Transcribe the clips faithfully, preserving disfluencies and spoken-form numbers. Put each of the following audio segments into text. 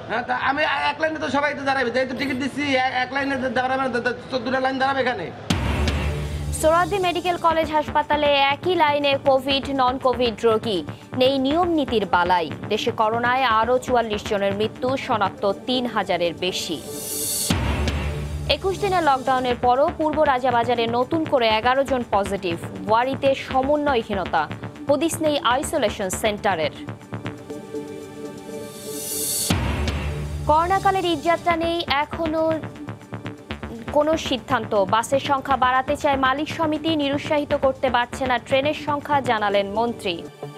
হ্যাঁ, তা আমি এক লাইনে তো সবাই তো দাঁড়াবে, যেহেতু টিকিট দিচ্ছি এক লাইনে দাঁড়াবে, চোদ্দটা লাইন দাঁড়াবে এখানে। সোহরাওয়ার্দী মেডিকেল কলেজ হাসপাতালে একই লাইনে কোভিড নন কোভিড রোগী, নেই নিয়ম নীতির বালাই। দেশে করোনায় আরও চুয়াল্লিশ জনের মৃত্যু, শনাক্ত তিন হাজারের বেশি। একুশ দিনের লকডাউনের পরও পূর্ব রাজাবাজারে নতুন করে এগারো জন পজিটিভ। ওয়ারিতে সমন্বয়হীনতা, হদিস নেই আইসোলেশন সেন্টারের। করোনাকালের ঈদযাত্রা নেই এখনো কোনো সিদ্ধান্ত। বাসের সংখ্যা বাড়াতে চায় মালিক সমিতি, নিরুৎসাহিত করতে পারছে না ট্রেনের সংখ্যা, জানালেন মন্ত্রী।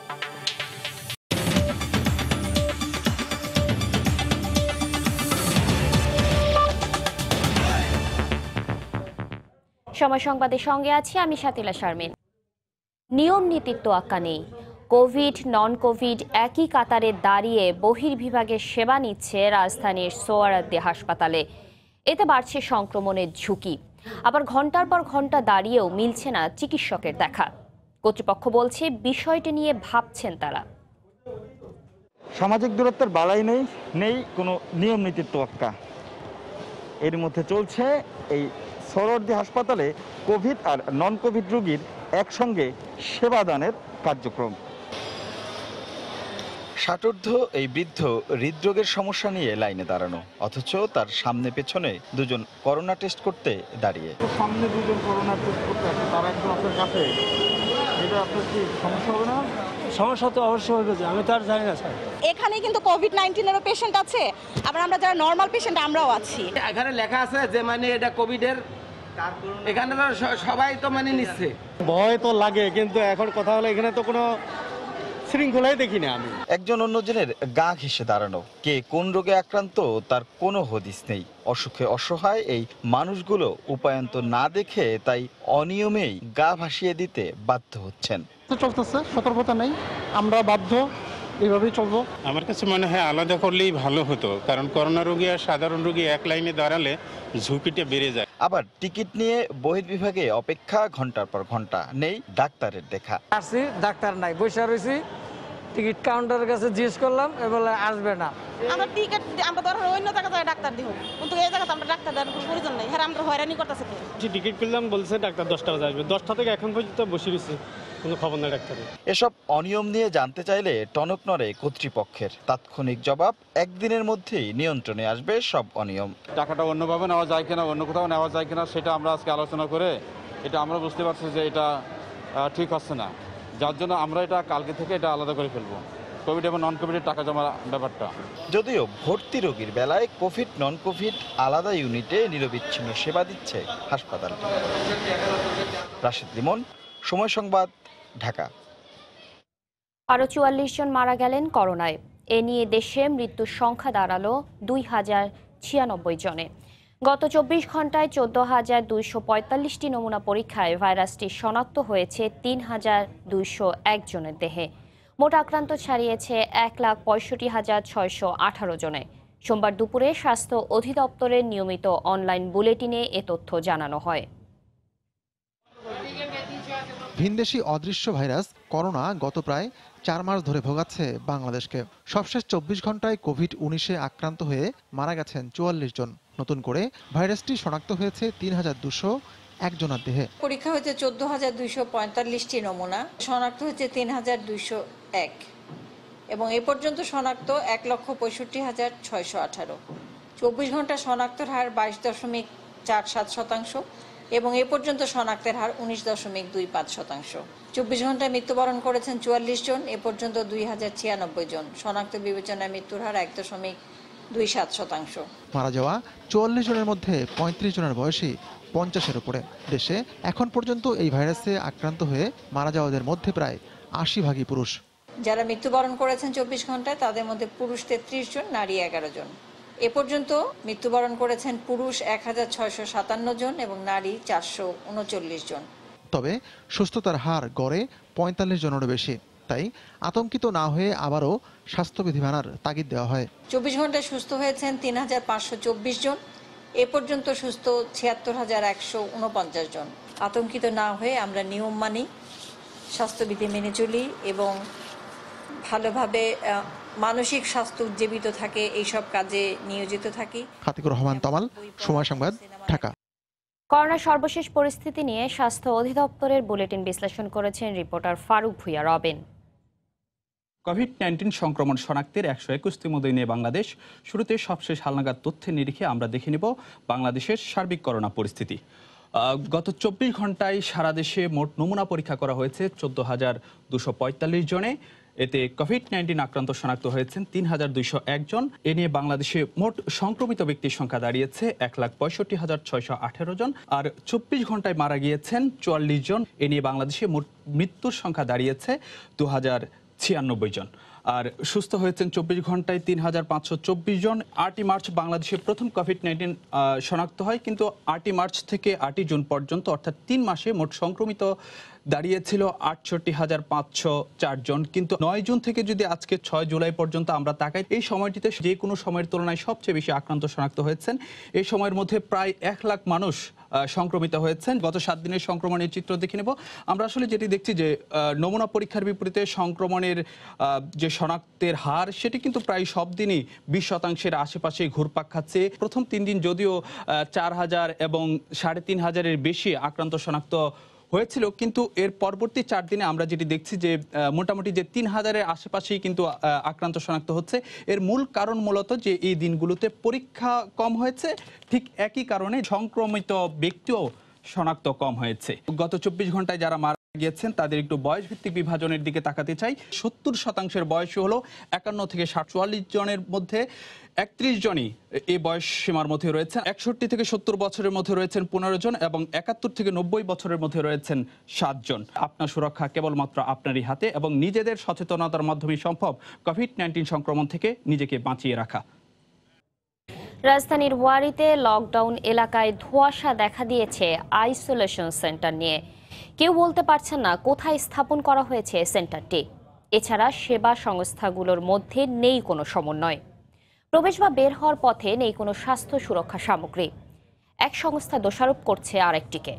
সময় সংবাদের সঙ্গে আছি আমি শাতিলা শারমিন। নিয়ম নীতির তোয়াক্কা নেই। কোভিড নন কোভিড একই কাতারে দাঁড়িয়ে বহির্বিভাগের সেবা নিচ্ছে রাজধানীর সোহরাওয়ার্দী হাসপাতালে। এতে বাড়ছে সংক্রমণের ঝুঁকি। আবার ঘন্টার পর ঘন্টা দাঁড়িয়েও মিলছে না চিকিৎসকের দেখা। কর্তৃপক্ষ বলছে বিষয়টি নিয়ে ভাবছেন তারা। সামাজিক দূরত্বের বালাই নেই, নেই কোনো নিয়ম নীতির তোয়াক্কা। এর মধ্যে চলছে এই সোহরাওয়ার্দী হাসপাতালে কোভিড আর নন কোভিড রোগীর একসঙ্গে সেবাদানের কার্যক্রম। ষাটোর্ধ্ব এই বৃদ্ধ হৃদরোগের সমস্যা নিয়ে লাইনে দাঁড়ানো, অথচ তার সামনে পেছনে দুজন করোনা টেস্ট করতে দাঁড়িয়ে। সামনে দুজন করোনা টেস্ট করতে আসে, তারা একদম আপনার কাছে, এটা আপনার কি সমস্যা হবে না? সমস্যা তো অবশ্যই হবে, আমি তো আর জানি না স্যার। এখানে কিন্তু কোভিড নাইন্টিনেরও পেশেন্ট আছে, আবার আমরা যারা নর্মাল পেশেন্ট আমরাও আছি। এখানে লেখা আছে যে মানে এটা কোভিডের, এখানে সবাই তো মানে নিচ্ছে। ভয় তো লাগে, কিন্তু এখন কথা হলো এখানে তো কোনো শৃঙ্খলাই দেখি না আমি। একজন অন্যজনের গা ঘেঁষে দাঁড়ানো, কে কোন রোগে আক্রান্ত তার কোনো হদিস নেই। অসুখে অসহায় এই মানুষগুলো উপায়ন্ত না দেখে তাই অনিয়মেই গা ভাসিয়ে দিতে বাধ্য হচ্ছেন। চলতেছে, সতর্কতা নেই, আমরা বাধ্য এইভাবেই চলবো। আমার কাছে মনে হয় আলাদা করলেই ভালো হতো, কারণ করোনা রোগী আর সাধারণ রোগী এক লাইনে দাঁড়ালে ঝুঁকিটা বেড়ে যায়। আবার টিকিট নিয়ে বহির্বিভাগে অপেক্ষা, ঘন্টার পর ঘন্টা, নেই ডাক্তারের দেখা। আসছি, ডাক্তার নাই, বসে রয়েছি, টিকিট কাউন্টারের কাছে জিজ্ঞেস করলাম, এবারে আসবে না। আমরা টিকিট আমরা ধরো অন্য জায়গায় ডাক্তার দিব, কিন্তু এই জায়গাতে আমরা ডাক্তার দেওয়ার কোনো প্রয়োজন নেই। হ্যাঁ, আমরা হয়রানি করতেছে। টিকিট করলাম, বলছে ডাক্তার দশটা বাজে আসবে, দশটা থেকে এখন পর্যন্ত বসে রয়েছি, কোনো খবর নাই ডাক্তারের। এসব অনিয়ম নিয়ে জানতে চাইলে টনক নড়ে কর্তৃপক্ষের। তাৎক্ষণিক জবাব, একদিনের মধ্যেই নিয়ন্ত্রণে আসবে সব অনিয়ম। টাকাটা অন্যভাবে নেওয়া যায় কিনা, অন্য কোথাও নেওয়া যায় কিনা, সেটা আমরা আজকে আলোচনা করে এটা আমরা বুঝতে পারছি যে এটা ঠিক হচ্ছে না, যার জন্য আমরা এটা কালকে থেকে এটা আলাদা করে ফেলবো, কোভিড এবং নন কোভিডের টাকা জমা ব্যাপারটা। যদিও ভর্তি রোগীর বেলায় কোভিড নন কোভিড আলাদা ইউনিটে নিরবিচ্ছিন্ন সেবা দিচ্ছে হাসপাতালটি। রাশেদ লিমন, সময় সংবাদ, ঢাকা। আরও চুয়াল্লিশ জন মারা গেলেন করোনায়। এ নিয়ে দেশে মৃত্যুর সংখ্যা দাঁড়ালো দুই হাজার ছিয়ানব্বই জনে। গত চব্বিশ ঘন্টায় চোদ্দ হাজার দুইশো পঁয়তাল্লিশটি নমুনা পরীক্ষায় ভাইরাসটি শনাক্ত হয়েছে তিন হাজার দুইশো এক জনের দেহে। মোট আক্রান্ত ছাড়িয়েছে এক লাখ পঁয়ষট্টি হাজার ছয়শো আঠারো জনে। সোমবার দুপুরে স্বাস্থ্য অধিদপ্তরের নিয়মিত অনলাইন বুলেটিনে এ তথ্য জানানো হয়। ভিনদেশি অদৃশ্য ভাইরাস করোনা গত প্রায় চার মাস ধরে ভোগাচ্ছে বাংলাদেশকে। সবশেষ চব্বিশ ঘন্টায় কোভিড উনিশে আক্রান্ত হয়ে মারা গেছেন চুয়াল্লিশ জন। নতুন করে ভাইরাসটি শনাক্ত হয়েছে তিন হাজার দুশো একজনের দেহে। পরীক্ষা হয়েছে চোদ্দ হাজার দুইশো পঁয়তাল্লিশটি নমুনা, শনাক্ত হয়েছে তিন হাজার দুইশো এক, এবং এ পর্যন্ত শনাক্ত এক লক্ষ পঁয়ষট্টি হাজার ছয়শো আঠারো। চব্বিশ ঘন্টা শনাক্তের হার বাইশ দশমিক চার সাত শতাংশ এবং এ পর্যন্ত শনাক্তের হার উনিশ দশমিক দুই পাঁচ শতাংশ। চব্বিশ ঘন্টায় মৃত্যুবরণ করেছেন চুয়াল্লিশ জন, এ পর্যন্ত দুই হাজার ছিয়ানব্বই জন। শনাক্ত বিবেচনায় মৃত্যুর হার এক দশমিক দুই সাত শতাংশ। মারা যাওয়া চুয়াল্লিশ জনের মধ্যে পঁয়ত্রিশ জনের বয়সী পঞ্চাশের উপরে। দেশে এখন পর্যন্ত এই ভাইরাসে আক্রান্ত হয়ে মারা যাওয়াদের মধ্যে প্রায় আশি ভাগই পুরুষ। যারা মৃত্যুবরণ করেছেন চব্বিশ ঘন্টায় তাদের মধ্যে পুরুষ তেত্রিশ জন, নারী এগারো জন। এ পর্যন্ত মৃত্যুবরণ করেছেন পুরুষ এক হাজার ছয়শো সাতান্ন জন এবং নারী চারশো উনচল্লিশ জন। তবে সুস্থতার হার গড়ে পঁয়তাল্লিশ জনেরও বেশি। তাই আতঙ্কিত না হয়ে আবারও স্বাস্থ্যবিধি মানার তাগিদ দেওয়া হয়। চব্বিশ ঘন্টায় সুস্থ হয়েছেন তিন হাজার পাঁচশো চব্বিশ জন, এ পর্যন্ত সুস্থ ছিয়াত্তর হাজার একশো উনপঞ্চাশ জন। আতঙ্কিত না হয়ে আমরা নিয়ম মানি, স্বাস্থ্যবিধি মেনে চলি এবং ভালোভাবে মানসিক স্বাস্থ্য উজ্জীবিত থাকে এইসব কাজে নিয়োজিত থাকি। খাতিকুর রহমান তমাল, সময় সংবাদ, ঢাকা। করোনার সর্বশেষ পরিস্থিতি নিয়ে স্বাস্থ্য অধিদপ্তরের বুলেটিন বিশ্লেষণ করেছেন reporter Faruk Bhuiyan Robin. Covid nineteen সংক্রমণ শনাক্তের একশো একুশতম দিনে বাংলাদেশ। শুরুতে সবশেষ হালনাগাদ তথ্যের নিরিখে আমরা দেখে নেব বাংলাদেশের সার্বিক করোনা পরিস্থিতি। গত চব্বিশ ঘন্টায় সারা দেশে মোট নমুনা পরীক্ষা করা হয়েছে চোদ্দ হাজার দুশো পঁয়তাল্লিশ জনে। এতে কোভিড নাইন্টিন আক্রান্ত শনাক্ত হয়েছেন তিন হাজার দুইশো এক জন। এ নিয়ে বাংলাদেশে মোট সংক্রমিত ব্যক্তির সংখ্যা দাঁড়িয়েছে এক লাখ পঁয়ষট্টি হাজার ছয়শো আঠেরো জন। আর চব্বিশ ঘন্টায় মারা গিয়েছেন চুয়াল্লিশ জন। এ নিয়ে বাংলাদেশে মোট মৃত্যুর সংখ্যা দাঁড়িয়েছে দু হাজার ছিয়ানব্বই জন। আর সুস্থ হয়েছেন চব্বিশ ঘন্টায় তিন হাজার পাঁচশো চব্বিশ জন। আটই মার্চ বাংলাদেশে প্রথম কোভিড নাইন্টিন শনাক্ত হয়, কিন্তু আটই মার্চ থেকে আটই জুন পর্যন্ত অর্থাৎ তিন মাসে মোট সংক্রমিত দাঁড়িয়েছিল আটষট্টি হাজার পাঁচশো চার জন। কিন্তু নয় জুন থেকে যদি আজকে ছয় জুলাই পর্যন্ত আমরা তাকাই, এই সময়টিতে যে কোনো সময়ের তুলনায় সবচেয়ে বেশি আক্রান্ত শনাক্ত হয়েছেন। এই সময়ের মধ্যে প্রায় এক লাখ মানুষ সংক্রমিত হয়েছেন। গত সাত দিনের সংক্রমণের চিত্র দেখে নেব। আমরা আসলে যেটি দেখছি যে নমুনা পরীক্ষার বিপরীতে সংক্রমণের যে শনাক্তের হার সেটি কিন্তু প্রায় সব দিনই বিশ শতাংশের আশেপাশে ঘুরপাক খাচ্ছে। প্রথম তিন দিন যদিও চার হাজার এবং সাড়ে তিন হাজারের বেশি আক্রান্ত শনাক্ত হয়েছিল, কিন্তু এর পরবর্তী চার দিনে আমরা যেটি দেখছি যে মোটামুটি যে তিন হাজারের আশেপাশেই কিন্তু আক্রান্ত শনাক্ত হচ্ছে। এর মূল কারণ মূলত যে এই দিনগুলোতে পরীক্ষা কম হয়েছে, ঠিক একই কারণে সংক্রমিত ব্যক্তিও শনাক্ত কম হয়েছে। গত চব্বিশ ঘন্টায় যারা মারা গিয়েছেন তাদের একটু বয়স ভিত্তিক বিভাজনের দিকে তাকাতে চাই। সত্তর শতাংশের বয়স হলো একান্ন থেকে ষাট চুয়াল্লিশ জনের মধ্যে একত্রিশ জনই এই বয়স সীমার মধ্যে রয়েছেন। একষট্টি থেকে সত্তর বছরের মধ্যে রয়েছেন পনেরো জন এবং একাত্তর থেকে নব্বই বছরের মধ্যে রয়েছেন সাত জন। আপনার সুরক্ষা কেবলমাত্র আপনারই হাতে এবং নিজেদের সচেতনতার মাধ্যমে সম্ভব কোভিড নাইন্টিন সংক্রমণ থেকে নিজেকে বাঁচিয়ে রাখা। রাজধানীর ওয়ারিতে লকডাউন এলাকায় ধোঁয়াশা দেখা দিয়েছে আইসোলেশন সেন্টার নিয়ে। কেউ বলতে পারছেন না কোথায় স্থাপন করা হয়েছে সেন্টারটি। এছাড়া সেবা সংস্থাগুলোর মধ্যে নেই কোনো সমন্বয়। প্রবেশ বা বের হওয়ার পথে নেই কোনো স্বাস্থ্য সুরক্ষা সামগ্রী। এক সংস্থা দোষারোপ করছে আরেকটিকে।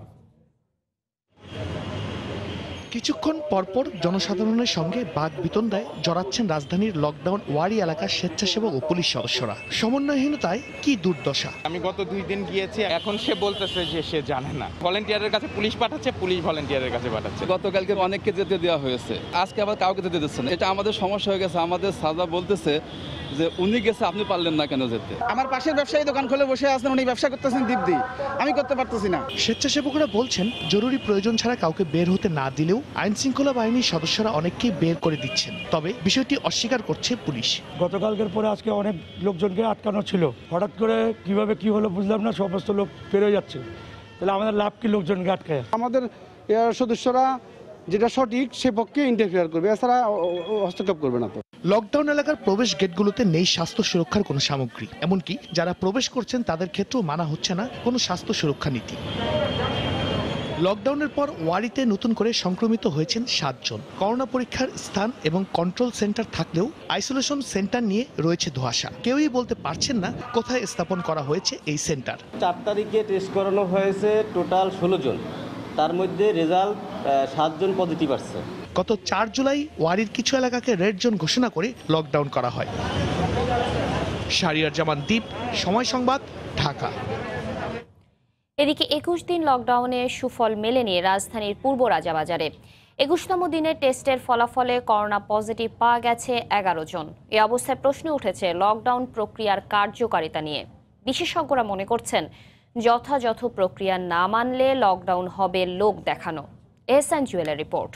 কিছুক্ষণ পরপর জনসাধারণের সঙ্গে বাক বিতণ্ডায় জড়াচ্ছেন রাজধানীর লকডাউন ওয়ারি এলাকার স্বেচ্ছাসেবক ও পুলিশ সদস্যরা। সমন্বয়হীনতায় কি দুর্দশা। আমি গত দুই দিন গিয়েছি, এখন সে বলতেছে যে সে জানে না। ভলেন্টিয়ারের কাছে পুলিশ পাঠাচ্ছে, পুলিশ ভলেন্টিয়ারের কাছে পাঠাচ্ছে। গতকালকে অনেককে যেতে দেওয়া হয়েছে, আজকে আবার কাউকে যেতে দিচ্ছে না। এটা আমাদের সমস্যা হয়ে গেছে। আমাদের সাজা বলতেছে যে উনি গেছে, আপনি পারলেন না কেন যেতে। আমার পাশের ব্যবসায়ী দোকান খুলে বসে আছেন, উনি ব্যবসা করতেছেন দিব্যি, আমি করতে পারতেছি না। স্বেচ্ছাসেবকরা বলছেন জরুরি প্রয়োজন ছাড়া কাউকে বের হতে না দিলেও আইন শৃঙ্খলা বাহিনীর সদস্যরা অনেককেই বের করে দিচ্ছেন। তবে বিষয়টি অস্বীকার করছে পুলিশ। গতকালকের পরে আজকে অনেক লোকজনকে আটকানো ছিল, হঠাৎ করে কিভাবে কি হলো বুঝলাম না, সমস্ত লোক বেরোয় যাচ্ছে। তাহলে আমাদের লাভ কি লোকজনকে আটকায়? আমাদের সদস্যরা যেটা সঠিক সে পক্ষে ইন্টারফেয়ার করবে, এছাড়া হস্তক্ষেপ করবে না। তো লকডাউন এলাকার প্রবেশ গেটগুলোতে নেই স্বাস্থ্য সুরক্ষার কোনো সামগ্রী, এমনকি যারা প্রবেশ করছেন তাদের ক্ষেত্রেও মানা হচ্ছে না কোনো স্বাস্থ্য সুরক্ষা নীতি। লকডাউনের পর ওয়ারিতে নতুন করে সংক্রমিত হয়েছেন সাতজন। করোনা পরীক্ষার স্থান এবং কন্ট্রোল সেন্টার থাকলেও আইসোলেশন সেন্টার নিয়ে রয়েছে ধোঁয়াশা। কেউই বলতে পারছেন না কোথায় স্থাপন করা হয়েছে এই সেন্টার। চার তারিখে টেস্ট করানো হয়েছে টোটাল ষোলো জন, তার মধ্যে রেজাল্ট সাতজন পজিটিভ আসছে। গত চার জুলাই ওয়ারির কিছু এলাকাকে রেড জোন ঘোষণা করে লকডাউন করা হয়। শাহরিয়ার জামান দ্বীপ, সময় সংবাদ, ঢাকা। এদিকে একুশ দিন লকডাউনের সুফল মেলেনি রাজধানীর পূর্ব রাজাবাজারে। একুশতম দিনের টেস্টের ফলাফলে করোনা পজিটিভ পাওয়া গেছে এগারো জন। এ অবস্থায় প্রশ্ন উঠেছে লকডাউন প্রক্রিয়ার কার্যকারিতা নিয়ে। বিশেষজ্ঞরা মনে করছেন যথাযথ প্রক্রিয়া না মানলে লকডাউন হবে লোক দেখানো। এহসান জুয়েলের রিপোর্ট।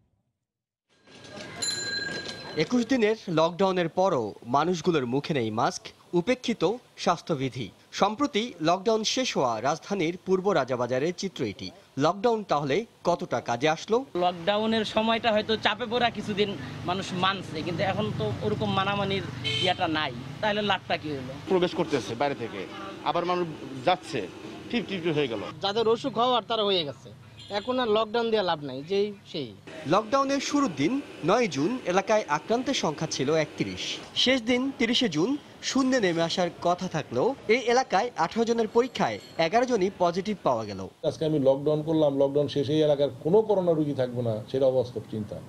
একুশ দিনের লকডাউনের পরও মানুষগুলোর মুখে নেই মাস্ক, উপেক্ষিত স্বাস্থ্যবিধি। সম্প্রতি লকডাউন শেষ হওয়া রাজধানীর পূর্ব রাজাবাজারের চিত্র এটি। লকডাউন তাহলে কতটা কাজে আসলো? লকডাউনের সময়টা হয়তো চাপে পড়া কিছুদিন মানুষ মানছে, কিন্তু এখন তো ওরকম মানামানির ইয়াটা নাই, তাহলে লাভটা কি হলো? প্রবেশ করতেছে বাইরে থেকে, আবার মানুষ যাচ্ছে, ঠিক ঠিক হয়ে গেল। যাদের অসুখ হওয়ার তারা হয়ে গেছে, এখন আর লকডাউন দেওয়া লাভ নাই। যেই সেই লকডাউনের শুরুর দিন নয় জুন এলাকায় আক্রান্তের সংখ্যা ছিল একত্রিশ। শেষ দিন তিরিশে জুন শূন্যে নেমে আসার কথা থাকলেও এই এলাকায় আঠারো জনের পরীক্ষায় এগারো জনই পজিটিভ পাওয়া গেল। আজকে আমি লকডাউন করলাম, লকডাউন শেষে এই এলাকার কোনো করোনা রোগী থাকবে না, সেটা অবাস্তব চিন্তা।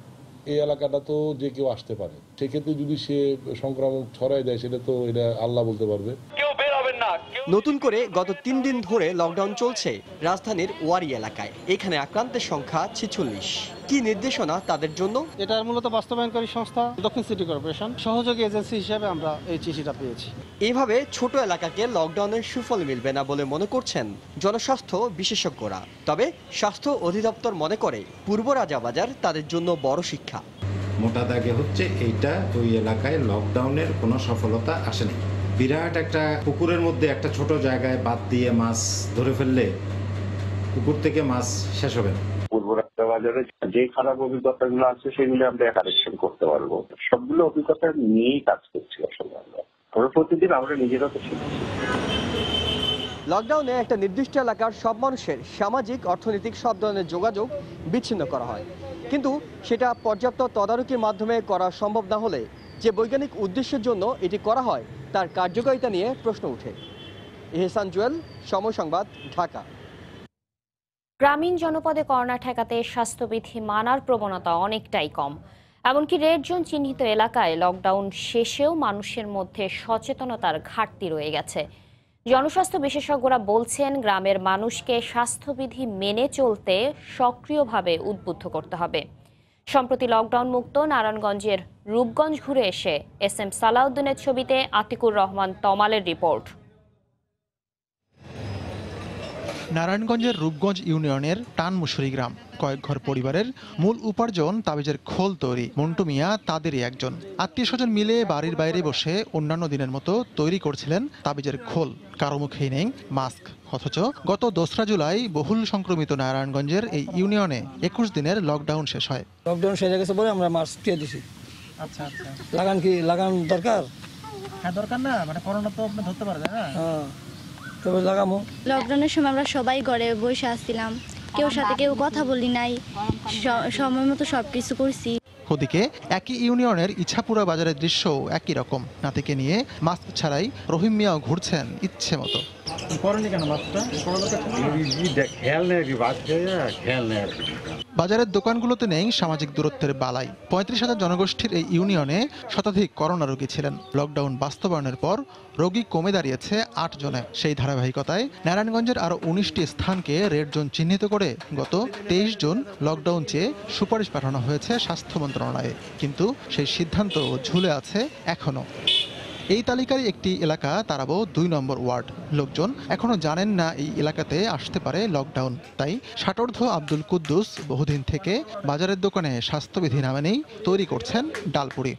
এই এলাকাটা তো যে কেউ আসতে পারে, সেক্ষেত্রে যদি সে সংক্রমণ ছড়ায় দেয় সেটা তো এটা আল্লাহ বলতে পারবে। নতুন করে গত তিন দিন ধরে লকডাউন চলছে রাজধানীর ওয়ারি এলাকায়। এখানে আক্রান্তের সংখ্যা ছেচল্লিশ। কি নির্দেশনা তাদের জন্য? এটার মূলত বাস্তবায়নকারী সংস্থা দক্ষিণ সিটি কর্পোরেশন সহযোগী এজেন্সি হিসেবে আমরা এই চিঠিটা পেয়েছি। এইভাবে ছোট এলাকাকে লকডাউনের সুফল মিলবে না বলে মনে করছেন জনস্বাস্থ্য বিশেষজ্ঞরা। তবে স্বাস্থ্য অধিদপ্তর মনে করে পূর্ব রাজাবাজার তাদের জন্য বড় শিক্ষা। মোটা দাগে হচ্ছে এইটা ওই এলাকায় লকডাউনের কোনো সফলতা আসেনি। বিরাট একটা পুকুরের মধ্যে একটা ছোট জায়গায় বাদ দিয়ে মাছ ধরে ফেললে পুকুর থেকে মাছ শেষ হবে না। পূর্ব রাজাবাজারে যে খারাপ অভিজ্ঞতাগুলো আছে সেগুলো আমরা কারেকশন করতে পারবো। সবগুলো অভিজ্ঞতা নিয়েই কাজ করছি আসলে আমরা। আমরা প্রতিদিন আমরা নিজেরা তো শিখছি। লকডাউনে একটা নির্দিষ্ট এলাকার সব মানুষের সামাজিক অর্থনৈতিক সব ধরনের যোগাযোগ বিচ্ছিন্ন করা হয়, কিন্তু সেটা পর্যাপ্ত তদারকির মাধ্যমে করা সম্ভব না হলে যে বৈজ্ঞানিক উদ্দেশ্যের জন্য এটি করা হয় তার কার্যকারিতা নিয়ে প্রশ্ন ওঠে। এহসান জুয়েল, সময় সংবাদ, ঢাকা। গ্রামীণ জনপদে করোনা ঠেকাতে স্বাস্থ্যবিধি মানার প্রবণতা অনেকটাই কম। এমনকি রেড জোন চিহ্নিত এলাকায় লকডাউন শেষেও মানুষের মধ্যে সচেতনতার ঘাটতি রয়ে গেছে। জনস্বাস্থ্য বিশেষজ্ঞরা বলছেন, গ্রামের মানুষকে স্বাস্থ্যবিধি মেনে চলতে সক্রিয়ভাবে উদ্বুদ্ধ করতে হবে। সম্প্রতি লকডাউন মুক্ত নারায়ণগঞ্জের রূপগঞ্জ ঘুরে এসে এস এম সালাউদ্দিনের ছবিতে আতিকুর রহমান তমালের রিপোর্ট। নারায়ণগঞ্জের রূপগঞ্জ ইউনিয়নের টানমুসুরি গ্রাম। কয়েক ঘর পরিবারের মূল উপার্জন তাবিজের খোল তৈরি। মন্টু মিয়া তাদেরই একজন। আত্মীয় স্বজন মিলে বাড়ির বাইরে বসে অন্যান্য দিনের মতো তৈরি করছিলেন তাবিজের খোল। কারো মুখেই নেই মাস্ক। অথচ গত দোসরা জুলাই বহুল সংক্রমিত নারায়ণগঞ্জের এই ইউনিয়নে একুশ দিনের লকডাউন শেষ হয়। লকডাউন শেষ হয়ে গেছে বলে আমরা মাস্ক দিয়ে দিছি। আচ্ছা আচ্ছা, লাগান কি লাগান দরকার? হ্যাঁ দরকার না, মানে করোনা তো আপনি ধরতে পারবেন না। হ্যাঁ তবে লাগামো। লকডাউনের সময় আমরা সবাই ঘরে বসে আসছিলাম, কেউ সাথে কেউ কথা বলি নাই, সময় মতো সবকিছু করছি। ওদিকে একই ইউনিয়নের ইছাপুরা বাজারের দৃশ্য একই রকম। নাতিকে নিয়ে মাস্ক ছাড়াই রহিম মিয়াও ঘুরছেন ইচ্ছে মতো। বাজারের দোকানগুলোতে নেই সামাজিক দূরত্বের বালাই। পঁয়ত্রিশ হাজার জনগোষ্ঠীর এই ইউনিয়নে শতাধিক করোনা রোগী ছিলেন। লকডাউন বাস্তবায়নের পর রোগী কমে দাঁড়িয়েছে আট জনে। সেই ধারাবাহিকতায় নারায়ণগঞ্জের আরও উনিশটি স্থানকে রেড জোন চিহ্নিত করে গত তেইশ জুন লকডাউন চেয়ে সুপারিশ পাঠানো হয়েছে স্বাস্থ্য মন্ত্রণালয়ে। কিন্তু সেই সিদ্ধান্ত ঝুলে আছে এখনও। এই তালিকার একটি এলাকা তারাবো দুই নম্বর ওয়ার্ড। লোকজন এখনো জানেন না এই এলাকাতে আসতে পারে লকডাউন। তাই ষাটোর্ধ্ব আব্দুল কুদ্দুস বহুদিন থেকে বাজারের দোকানে স্বাস্থ্যবিধি না মেনেই তৈরি করছেন ডালপুরি।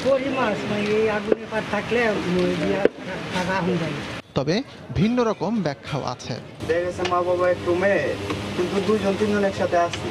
তবে ভিন্ন রকম ব্যাখ্যাও আছে। মা বাবা একটু মেয়ে, কিন্তু দুজন তিনজন একসাথে আসছি।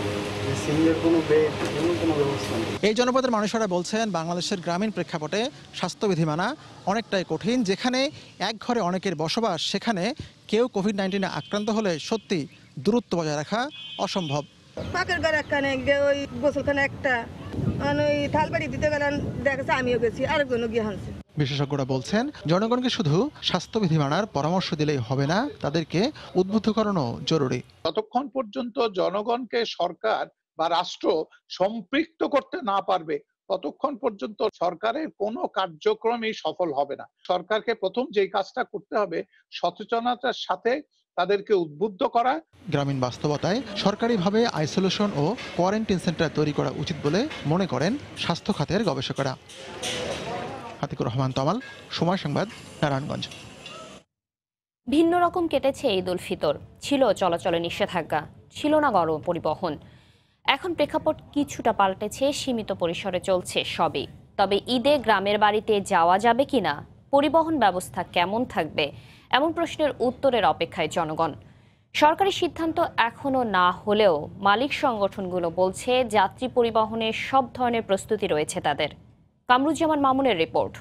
এই জনপদের মানুষেরা বলছেন, বাংলাদেশের গ্রামীণ প্রেক্ষাপটে স্বাস্থ্যবিধি মানা অনেকটাই কঠিন। যেখানে এক ঘরে অনেকের বসবাস, সেখানে কেউ কোভিড নাইন্টিনে আক্রান্ত হলে সত্যি দূরত্ব বজায় রাখা অসম্ভব। পাকের ঘর একখানে ওই গোসলখানে একটা ওই থালবাড়ি দিতে গেলেন, দেখেছে আমিও গেছি, আরেকজনও গিয়ে হানছে। বিশেষজ্ঞরা বলছেন, জনগণকে শুধু স্বাস্থ্যবিধি মানার পরামর্শ দিলেই হবে না, তাদেরকে উদ্বুদ্ধ করানো জরুরি। যতক্ষণ পর্যন্ত জনগণকে সরকার বা রাষ্ট্র সম্পৃক্ত করতে না পারবে, ততক্ষণ পর্যন্ত সরকারের কোনো কার্যক্রমই সফল হবে না। সরকারকে প্রথম যেই কাজটা করতে হবে, সচেতনতার সাথে তাদেরকে উদ্বুদ্ধ করা। গ্রামীণ বাস্তবতায় সরকারিভাবে আইসোলেশন ও কোয়ারেন্টাইন সেন্টার তৈরি করা উচিত বলে মনে করেন স্বাস্থ্য খাতের গবেষকেরা। আতিকুর রহমান তমাল, সময় সংবাদ, নারায়ণগঞ্জ। ভিন্ন রকম কেটেছে ঈদ উল ফিতর। ছিল চলাচলে নিষেধাজ্ঞা, ছিল না গণ পরিবহন। এখন প্রেক্ষাপট কিছুটা পাল্টেছে, সীমিত পরিসরে চলছে সবই। তবে ঈদে গ্রামের বাড়িতে যাওয়া যাবে কিনা, পরিবহন ব্যবস্থা কেমন থাকবে, এমন প্রশ্নের উত্তরের অপেক্ষায় জনগণ। সরকারি সিদ্ধান্ত এখনো না হলেও মালিক সংগঠনগুলো বলছে, যাত্রী পরিবহনের সব ধরনের প্রস্তুতি রয়েছে তাদের। কামরুজ্জামান মামুনের রিপোর্ট।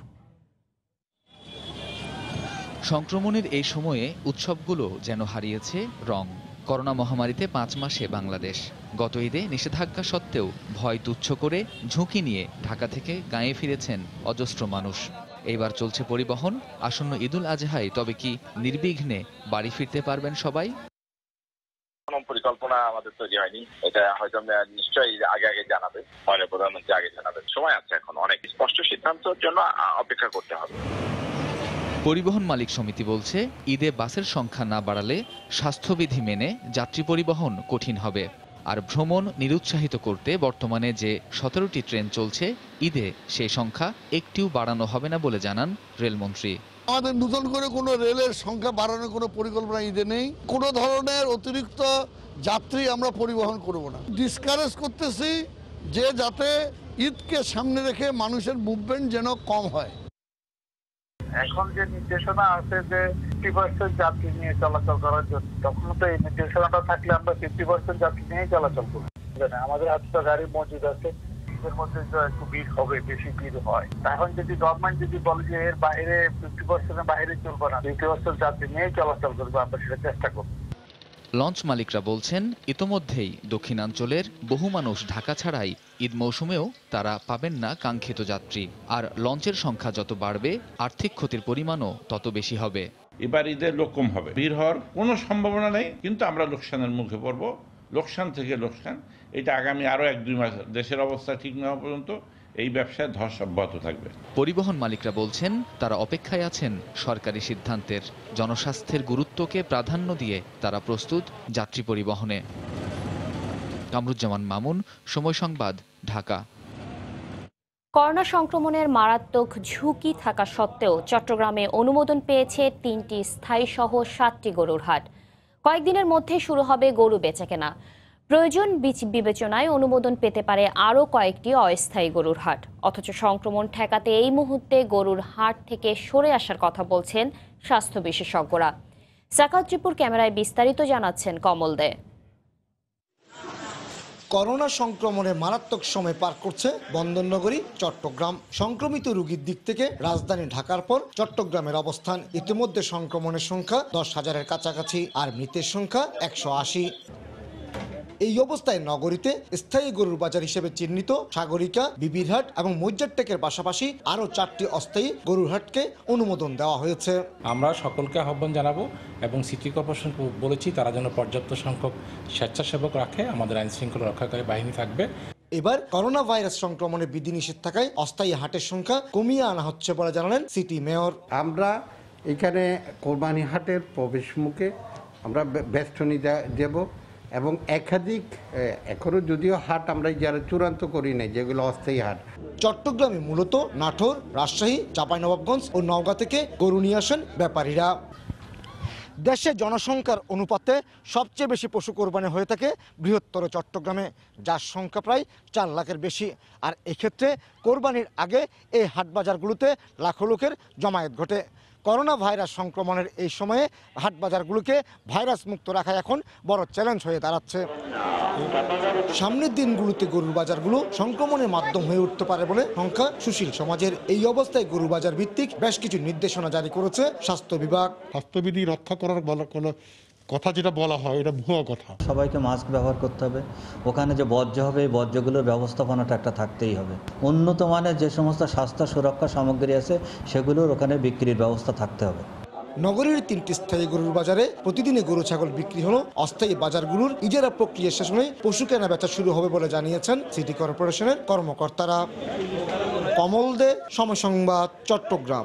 সংক্রমণের এই সময়ে উৎসবগুলো যেন হারিয়েছে রং। করোনা মহামারীতে পাঁচ মাসে বাংলাদেশ। গত ঈদে নিষেধাজ্ঞা সত্ত্বেও ভয় তুচ্ছ করে ঝুঁকি নিয়ে ঢাকা থেকে গাঁয়ে ফিরেছেন অজস্র মানুষ। এইবার চলছে পরিবহন। আসন্ন ঈদুল আজহায় তবে কি নির্বিঘ্নে বাড়ি ফিরতে পারবেন সবাই? পরিকল্পনা আমাদের তৈরি হয়নি, এটা হয়তো আমরা নিশ্চয়ই আগে আগে জানাবে, মাননীয় প্রধানমন্ত্রী আগে জানাবেন। সময় আছে, এখন অনেক স্পষ্ট সিদ্ধান্তের জন্য অপেক্ষা করতে হবে। পরিবহন মালিক সমিতি বলছে, ঈদে বাসের সংখ্যা না বাড়ালে স্বাস্থ্যবিধি মেনে যাত্রী পরিবহন কঠিন হবে। আর ভ্রমণ নিরুৎসাহিত করতে বর্তমানে যে সতেরোটি ট্রেন চলছে, ঈদে সেই সংখ্যা একটিও বাড়ানো হবে না বলে জানান রেলমন্ত্রী। আমাদের নতুন করে কোনো রেলের সংখ্যা বাড়ানোর কোনো পরিকল্পনা ঈদে নেই। কোনো ধরনের অতিরিক্ত যাত্রী আমরা পরিবহন করব না। ডিসকারেজ করতেছি যে যাতে ঈদকে সামনে রেখে মানুষের মুভমেন্ট যেন কম হয়। এখন যে নির্দেশনা আছে যে ফিফটি পার্সেন্ট যাত্রী নিয়ে চলাচল করার জন্য, তখন তো এই নির্দেশনাটা থাকলে আমরা ফিফটি পার্সেন্ট যাত্রী নিয়ে চলাচল করবো। আমাদের হাতে তো গাড়ি মজুদ আছে, এর মধ্যে তো একটু ভিড় হবে, বেশি ভিড় হয়। এখন যদি গভর্নমেন্ট যদি বলে যে এর বাইরে ফিফটি পার্সেন্টের বাইরে চলবে না, ফিফটি পার্সেন্ট যাত্রী নিয়ে চলাচল করবো, আমরা সেটা চেষ্টা করবো। লঞ্চ মালিকরা বলছেন, ইতোমধ্যেই দক্ষিণাঞ্চলের বহু মানুষ ঢাকা ছাড়াই ঈদ মৌসুমেও তারা পাবেন না কাঙ্ক্ষিত যাত্রী। আর লঞ্চের সংখ্যা যত বাড়বে, আর্থিক ক্ষতির পরিমাণও তত বেশি হবে। এবার ঈদের লোক কম হবে, ভিড় হওয়ার কোনো সম্ভাবনা নেই, কিন্তু আমরা লোকসানের মুখে পড়ব। লোকসান থেকে লোকসান, এটা আগামী আরও এক দুই মাস দেশের অবস্থা ঠিক না হওয়া পর্যন্ত এই ব্যবসায় ধস অব্যাহত থাকবে। পরিবহন মালিকরা বলছেন, তারা অপেক্ষায় আছেন সরকারি সিদ্ধান্তের। জনস্বাস্থ্যের গুরুত্বকে প্রাধান্য দিয়ে তারা প্রস্তুত যাত্রী পরিবহনে। কামরুজ্জামান মামুন, সময় সংবাদ, ঢাকা। করোনা সংক্রমণের মারাত্মক ঝুঁকি থাকা সত্ত্বেও চট্টগ্রামে অনুমোদন পেয়েছে তিনটি স্থায়ী সহ সাতটি গরুর হাট। কয়েকদিনের মধ্যে শুরু হবে গরু বেচাকেনা। প্রয়োজন বিবেচনায় অনুমোদন পেতে পারে আরও কয়েকটি অস্থায়ী গরুর হাট। অথচ সংক্রমণ ঠেকাতে এই মুহূর্তে গরুর হাট থেকে সরে আসার কথা বলছেন স্বাস্থ্য বিশেষজ্ঞরা। সাকাত ত্রিপুর ক্যামেরায় বিস্তারিত জানাচ্ছেন কমল দে। করোনা সংক্রমণের মারাত্মক সময় পার করছে বন্দরনগরী চট্টগ্রাম। সংক্রমিত রোগীর দিক থেকে রাজধানী ঢাকার পর চট্টগ্রামের অবস্থান। ইতিমধ্যে সংক্রমণের সংখ্যা দশ হাজারের কাছাকাছি, আর মৃতের সংখ্যা একশো আশি। এই অবস্থায় নগরীতে স্থায়ী গরুর বাজার হিসেবে চিহ্নিত সাগরিকা, বিবিরহাট এবং মজ্জারটেকের পাশাপাশি আরও চারটি অস্থায়ী গরুর হাটকে অনুমোদন দেওয়া হয়েছে। আমরা সকলকে আহ্বান জানাবো এবং সিটি কর্পোরেশন বলেছি তারা যেন পর্যাপ্ত সংখ্যক স্বেচ্ছাসেবক রাখে, আমাদের আইন শৃঙ্খলা রক্ষাকারী বাহিনী থাকবে। এবার করোনা ভাইরাস সংক্রমণে বিধিনিষেধ থাকায় অস্থায়ী হাটের সংখ্যা কমিয়ে আনা হচ্ছে বলে জানালেন সিটি মেয়র। আমরা এখানে কোরবানি হাটের প্রবেশ মুখে আমরা বেষ্টনী দেব এবং একাধিক এখনো যদিও হাট আমরা যারা চূড়ান্ত করি নাই, যেগুলো অস্থায়ী হাট। চট্টগ্রামে মূলত নাটোর, রাজশাহী, চাঁপাইনবাবগঞ্জ ও নওগাঁ থেকে গরু নিয়ে আসেন ব্যাপারীরা। দেশে জনসংখ্যার অনুপাতে সবচেয়ে বেশি পশু কোরবানি হয়ে থাকে বৃহত্তর চট্টগ্রামে, যার সংখ্যা প্রায় চার লাখের বেশি। আর এক্ষেত্রে কোরবানির আগে এই হাটবাজারগুলোতে লাখো লোকের জমায়েত ঘটে। করোনা ভাইরাস সংক্রমণের এই সময়ে হাটবাজারগুলোকে ভাইরাস মুক্ত রাখা এখন বড় চ্যালেঞ্জ হয়ে দাঁড়াচ্ছে। সামনের দিনগুলোতে গরুর বাজারগুলো সংক্রমণের মাধ্যম হয়ে উঠতে পারে বলে সংখ্যা সুশীল সমাজের। এই অবস্থায় গরু বাজার ভিত্তিক বেশ কিছু নির্দেশনা জারি করেছে স্বাস্থ্য বিভাগ। স্বাস্থ্যবিধি রক্ষা করার কোনো কথা যেটা বলা হয় এটা ভুয়া কথা। সবাইকে মাস্ক ব্যবহার করতে হবে। ওখানে যে বর্জ্য হবে এই বর্জ্যগুলোর ব্যবস্থাপনাটা একটা থাকতেই হবে। উন্নত মানের যে সমস্ত স্বাস্থ্য সুরক্ষা সামগ্রী আছে সেগুলোর ওখানে বিক্রির ব্যবস্থা থাকতে হবে। নগরীর তিনটি স্থায়ী গরুর বাজারে প্রতিদিনে গরু ছাগল বিক্রি হলো। অস্থায়ী বাজারগুলোর ইজারা প্রক্রিয়া শেষ হলে পশু কেনা বেচা শুরু হবে বলে জানিয়েছেন সিটি কর্পোরেশনের কর্মকর্তারা। কমল দে, সময় সংবাদ, চট্টগ্রাম।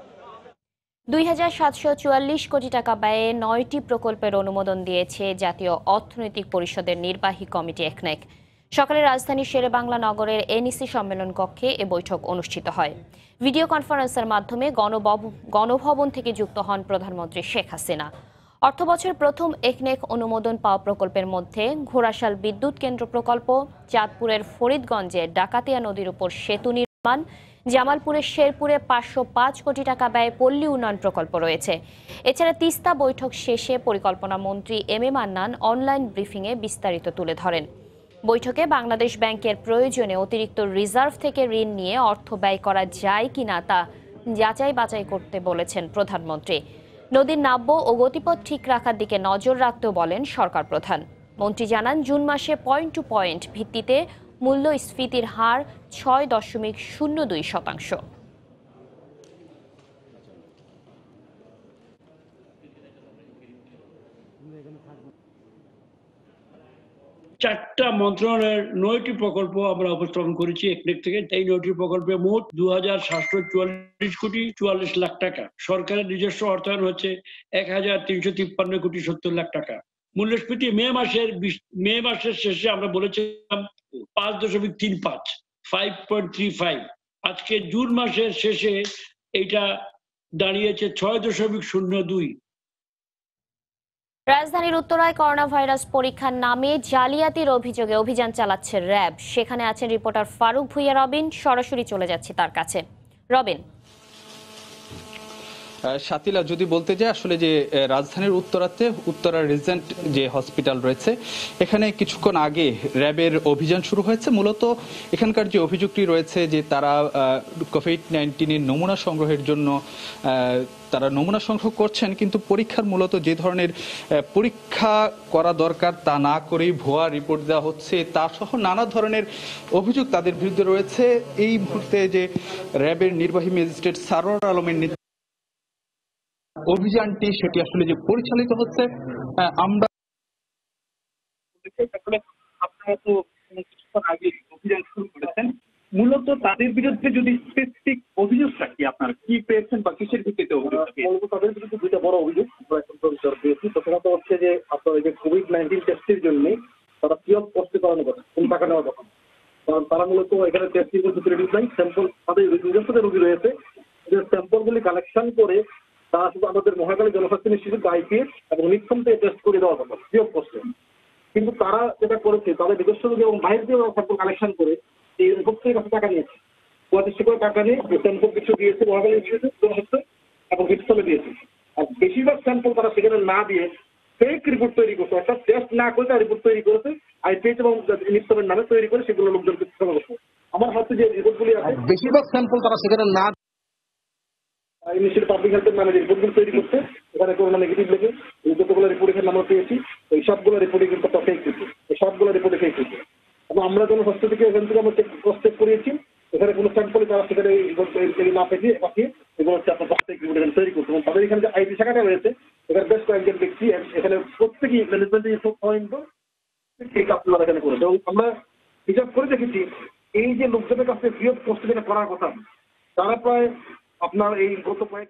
দুই হাজার সাতশো চুয়াল্লিশ কোটি টাকা ব্যয়ে নয়টি প্রকল্পের অনুমোদন দিয়েছে জাতীয় অর্থনৈতিক পরিষদের নির্বাহী কমিটি একনেক। সকালে রাজধানীর শেরেবাংলা নগরের এনইসি সম্মেলন কক্ষে এ বৈঠক অনুষ্ঠিত হয়। ভিডিও কনফারেন্সের মাধ্যমে গণভবন থেকে যুক্ত হন প্রধানমন্ত্রী শেখ হাসিনা। অর্থবছর প্রথম একনেক অনুমোদন পাওয়া প্রকল্পের মধ্যে ঘোড়াশাল বিদ্যুৎ কেন্দ্র প্রকল্প, চাঁদপুরের ফরিদগঞ্জে ডাকাতিয়া নদীর উপর সেতু নির্মাণ, জামালপুরের শেরপুরে পাঁচশো পাঁচ কোটি টাকা ব্যয়ে পল্লী উন্নয়ন প্রকল্প রয়েছে। এছাড়া তিস্তা বৈঠক শেষে পরিকল্পনা মন্ত্রী এম এ মান্নান অনলাইন ব্রিফিংয়ে বিস্তারিত তুলে ধরেন। বৈঠকে বাংলাদেশ ব্যাংকের প্রয়োজনে অতিরিক্ত রিজার্ভ থেকে ঋণ নিয়ে অর্থ ব্যয় করা যায় কিনা তা যাচাই বাছাই করতে বলেছেন প্রধানমন্ত্রী। নদীর নাব্য ও গতিপথ ঠিক রাখার দিকে নজর রাখতেও বলেন সরকার প্রধান। মন্ত্রী জানান, জুন মাসে পয়েন্ট টু পয়েন্ট ভিত্তিতে মূল্যস্ফীতির হার ছয় দশমিক শূন্য দুই শতাংশ। চারটা মন্ত্রণালয়ের নয়টি প্রকল্প আমরা উপস্থাপন করেছি একনেক থেকে। এই নয়টি প্রকল্পে মোট দু হাজার সাতশো চুয়াল্লিশ কোটি চুয়াল্লিশ লাখ টাকা। সরকারের নিজস্ব অর্থায়ন হচ্ছে এক হাজার তিনশো তিপ্পান্ন কোটি সত্তর লাখ টাকা। মূল্যস্ফীতি মে মাসের মে মাসের শেষে আমরা বলেছিলাম পাঁচ দশমিক তিন পাঁচ ফাইভ পয়েন্ট থ্রি ফাইভ। আজকে জুন মাসের শেষে এটা দাঁড়িয়েছে ছয় দশমিক শূন্য দুই। রাজধানীর উত্তরায় করোনা ভাইরাস পরীক্ষার নামে জালিয়াতির অভিযোগে অভিযান চালাচ্ছে র্যাব। সেখানে আছেন রিপোর্টার ফারুক ভুইয়া রবিন। সরাসরি চলে যাচ্ছি তার কাছে। রবিন, শাতিলা, যদি বলতে যাই আসলে যে রাজধানীর উত্তরাতে উত্তরা রিজেন্ট যে হসপিটাল রয়েছে এখানে কিছুক্ষণ আগে র্যাবের অভিযান শুরু হয়েছে। মূলত এখানকার যে অভিযোগটি রয়েছে যে তারা কোভিড নাইন্টিনের নমুনা সংগ্রহের জন্য তারা নমুনা সংগ্রহ করছেন, কিন্তু পরীক্ষার মূলত যে ধরনের পরীক্ষা করা দরকার তা না করেই ভুয়া রিপোর্ট দেওয়া হচ্ছে, তা সহ নানা ধরনের অভিযোগ তাদের বিরুদ্ধে রয়েছে। এই মুহূর্তে যে র্যাবের নির্বাহী ম্যাজিস্ট্রেট সারোয়ার আলমের অভিযানটি সেটি আসলে যে পরিচালিত হচ্ছে, আমরা কিছুক্ষণ আগে অভিযান শুরু করেছেন। মূলত তাদের বিরুদ্ধে যদি স্পেসিফিক অভিযোগ থাকি আপনারা কি পেয়েছেন বা কিসের ভিত্তিতে অভিযোগ? মূলত তাদের বিরুদ্ধে দুইটা বড় অভিযোগ পেয়েছি। প্রথমত হচ্ছে যে আপনার এই যে কোভিড নাইন্টিন টেস্টের জন্য তারা কিয়ক পোস্ট করানোর কথা, কোন টাকা নেওয়ার কথা। কারণ তারা মূলত এখানে টেস্টিং ফেসিলিটিস নাই, স্যাম্পল তাদের নিজস্ব রোগী রয়েছে, স্যাম্পল গুলি কালেকশন করে তারা শুধু আমাদের মহাকালী জনস্বাস্থ্য ইনস্টিটিউট আইপিএস এবং নিক্ষম থেকে টেস্ট করে দেওয়া কথা কিয়ক পোস্টে। কিন্তু তারা যেটা করেছে তাদের নিজস্ব রোগী এবং বাইরে দিয়ে স্যাম্পল কালেকশন করে এই রিপোর্ট থেকে কাছে টাকা নিয়েছে, পঁয়ত্রিশশো করে টাকা নিয়ে স্যাম্পল কিছু দিয়েছে মহাকালী ইনস্টিটিউট জনস্বাস্থ্য এবং নিক্ষমে দিয়েছে। আর বেশিরভাগ স্যাম্পল তারা সেখানে না দিয়ে ফেক রিপোর্ট তৈরি করছে, অর্থাৎ টেস্ট না করে তারা রিপোর্ট তৈরি করেছে আইপিএস এবং নিক্ষমের নামে তৈরি করে সেগুলো লোকজনকে জমা করছে। আমার হাতে যে রিপোর্টগুলি আছে বেশিরভাগ স্যাম্পল তারা সেখানে না ইনিশিয়াল পাবলিক হেলথের নামে যে রিপোর্টগুলো তৈরি করছে, এখানে করোনা নেগেটিভ লেগে যতগুলো রিপোর্ট এখানে আমরা পেয়েছি এই সবগুলো রিপোর্টে কিন্তু একটা ফেক দিচ্ছে, এই সবগুলো রিপোর্টে ফেক দিচ্ছে। এবং আমরা জনস্বাস্থ্য থেকে এখান থেকে আমরা ক্রস চেক করিয়েছি, এখানে কোনো স্যাম্পল তারা সেখানে না পেয়ে পাঠিয়ে এগুলো হচ্ছে আপনার বাস্তবিক রিপোর্ট এখানে তৈরি করছে। এবং তাদের এখানে যে আইটি শাখাটা রয়েছে এখানে বেশ কয়েকজন ব্যক্তি এখানে প্রত্যেকেই ম্যানেজমেন্টের এখানে করেছে। এবং আমরা হিসাব করে দেখেছি এই যে লোকজনের কাছে বৃহৎ কষ্ট যেটা করার কথা তারা প্রায় আপনার এই গত কয়েক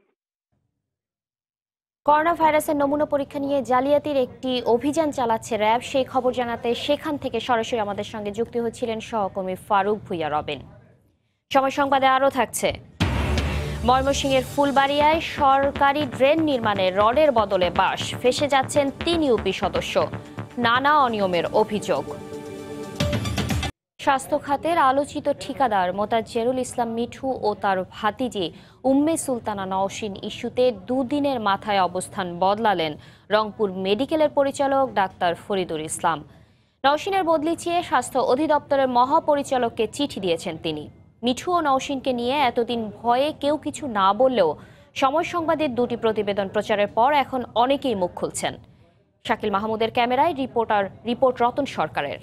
করোনা ভাইরাসের নমুনা পরীক্ষা নিয়ে জালিয়াতির একটি অভিযান চালাচ্ছে র্যাব। সেই খবর জানাতে সেখান থেকে সরাসরি আমাদের সঙ্গে যুক্ত হচ্ছিলেন সহকর্মী ফারুক ভুইয়া রবিন। সময় সংবাদে আরও থাকছে, ময়মনসিংহের ফুলবাড়িয়ায় সরকারি ড্রেন নির্মাণে রডের বদলে বাঁশ, ফেঁসে যাচ্ছেন তিন ইউপি সদস্য, নানা অনিয়মের অভিযোগ। স্বাস্থ্য খাতের আলোচিত ঠিকাদার মোতাজ্জেরুল ইসলাম মিঠু ও তার ভাতিজি উম্মে সুলতানা নওশিন ইস্যুতে দুদিনের মাথায় অবস্থান বদলালেন রংপুর মেডিকেলের পরিচালক ডাক্তার ফরিদুল ইসলাম। নওশিনের বদলি চেয়ে স্বাস্থ্য অধিদপ্তরের মহাপরিচালককে চিঠি দিয়েছেন তিনি। মিঠু ও নওশিনকে নিয়ে এতদিন ভয়ে কেউ কিছু না বললেও সময় সংবাদের দুটি প্রতিবেদন প্রচারের পর এখন অনেকেই মুখ খুলছেন। শাকিল মাহমুদের ক্যামেরায় রিপোর্টার রিপোর্ট রতন সরকারের।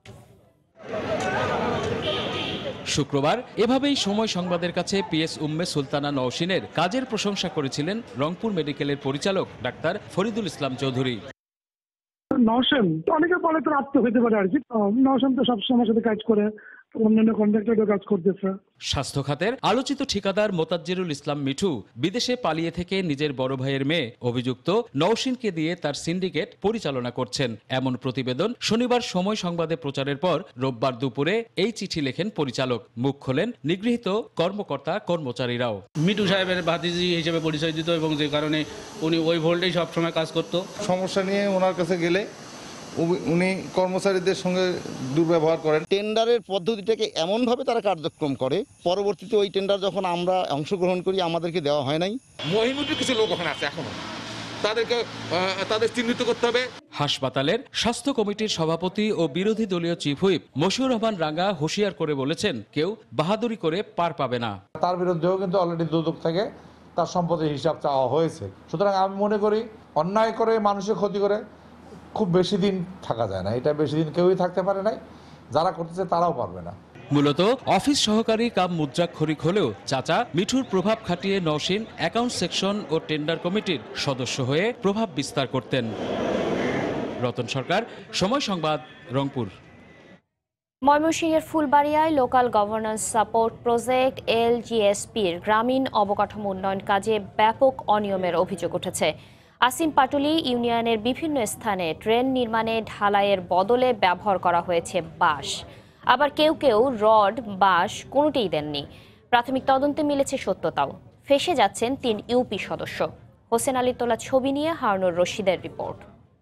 শুক্রবার এভাবেই সময় সংবাদের কাছে পিএস উম্মে সুলতানা নওশিনের কাজের প্রশংসা করেছিলেন রংপুর মেডিকেলের পরিচালক ডাক্তার ফরিদুল ইসলাম চৌধুরী। নওশিন অনেকে বলে তো আত্ম হতে পারে আর কি, নওশিন তো সবসময় সাথে কাজ করে, অন্যান্য কন্ট্রাক্টরও কাজ করতেছে। স্বাস্থ্য খাতের আলোচিত ঠিকাদার মোতাজ্জেরুল ইসলাম মিঠু বিদেশে পালিয়ে থেকে নিজের বড় ভাইয়ের মেয়ে অভিযুক্ত নওশিনকে দিয়ে তার সিন্ডিকেট পরিচালনা করছেন, এমন প্রতিবেদন শনিবার সময় সংবাদে প্রচারের পর রোববার দুপুরে এই চিঠি লেখেন পরিচালক। মুখ খোলেন নিগৃহীত কর্মকর্তা কর্মচারীরাও। মিঠু সাহেবের ভাতিজি হিসেবে পরিচয় দিত এবং যে কারণে উনি ওই ভোল্টেই সবসময় কাজ করত। সমস্যা নিয়ে ওনার কাছে গেলে উনি কর্মচারীদের সঙ্গে দুর্ব্যবহার করেন। টেন্ডারের পদ্ধতিটাকে এমনভাবে তারা কার্যক্রম করে, পরবর্তীতে ওই টেন্ডার যখন আমরা অংশগ্রহণ করি আমাদেরকে দেওয়া হয় নাই। মহিমুদ্র কিছু লোক ওখানে আছে এখনো, তাদেরকে তাদের চিহ্নিত করতে হবে। হাসপাতালের স্বাস্থ্য কমিটির সভাপতি ও বিরোধী দলীয় চিফ হুইপ মশিউর রহমান রাঙ্গা হুঁশিয়ার করে বলেছেন, কেউ বাহাদুরি করে পার পাবে না। তার বিরুদ্ধেও কিন্তু অলরেডি দুদক থেকে তার সম্পত্তির হিসাব চাওয়া হয়েছে। সুতরাং আমি মনে করি অন্যায় করে মানুষের ক্ষতি করে খুব বেশি দিন থাকা যায় না, এটা বেশি দিন কেউই থাকতে পারে নাই, যারা করতেছে তারাও পারবে না। মূলত অফিস সহকারী কাম মুদ্রাক্ষরিক হলেও চাচা মিঠুর প্রভাব খাটিয়ে নওশিন অ্যাকাউন্ট সেকশন ও টেন্ডার কমিটির সদস্য হয়ে প্রভাব বিস্তার করতেন। রতন সরকার, সময় সংবাদ, রংপুর। ময়মনসিংহের ফুলবাড়িয়ায় লোকাল গভর্নেন্স সাপোর্ট প্রজেক্ট এলজিএসপির গ্রামীণ অবকাঠামো উন্নয়ন কাজে ব্যাপক অনিয়মের অভিযোগ উঠেছে। আসিম পাটুলি ইউনিয়নের বিভিন্ন স্থানে ড্রেন নির্মাণে ঢালাইয়ের বদলে ব্যবহার করা হয়েছে বাঁশ, আবার কেউ কেউ রড বাঁশ কোনোটিই দেননি। প্রাথমিক তদন্তে মিলেছে সত্যতাও। ফেঁসে যাচ্ছেন তিন ইউপি সদস্য। হোসেন আলীর তোলা ছবি নিয়ে হারুনুর রশিদের রিপোর্ট।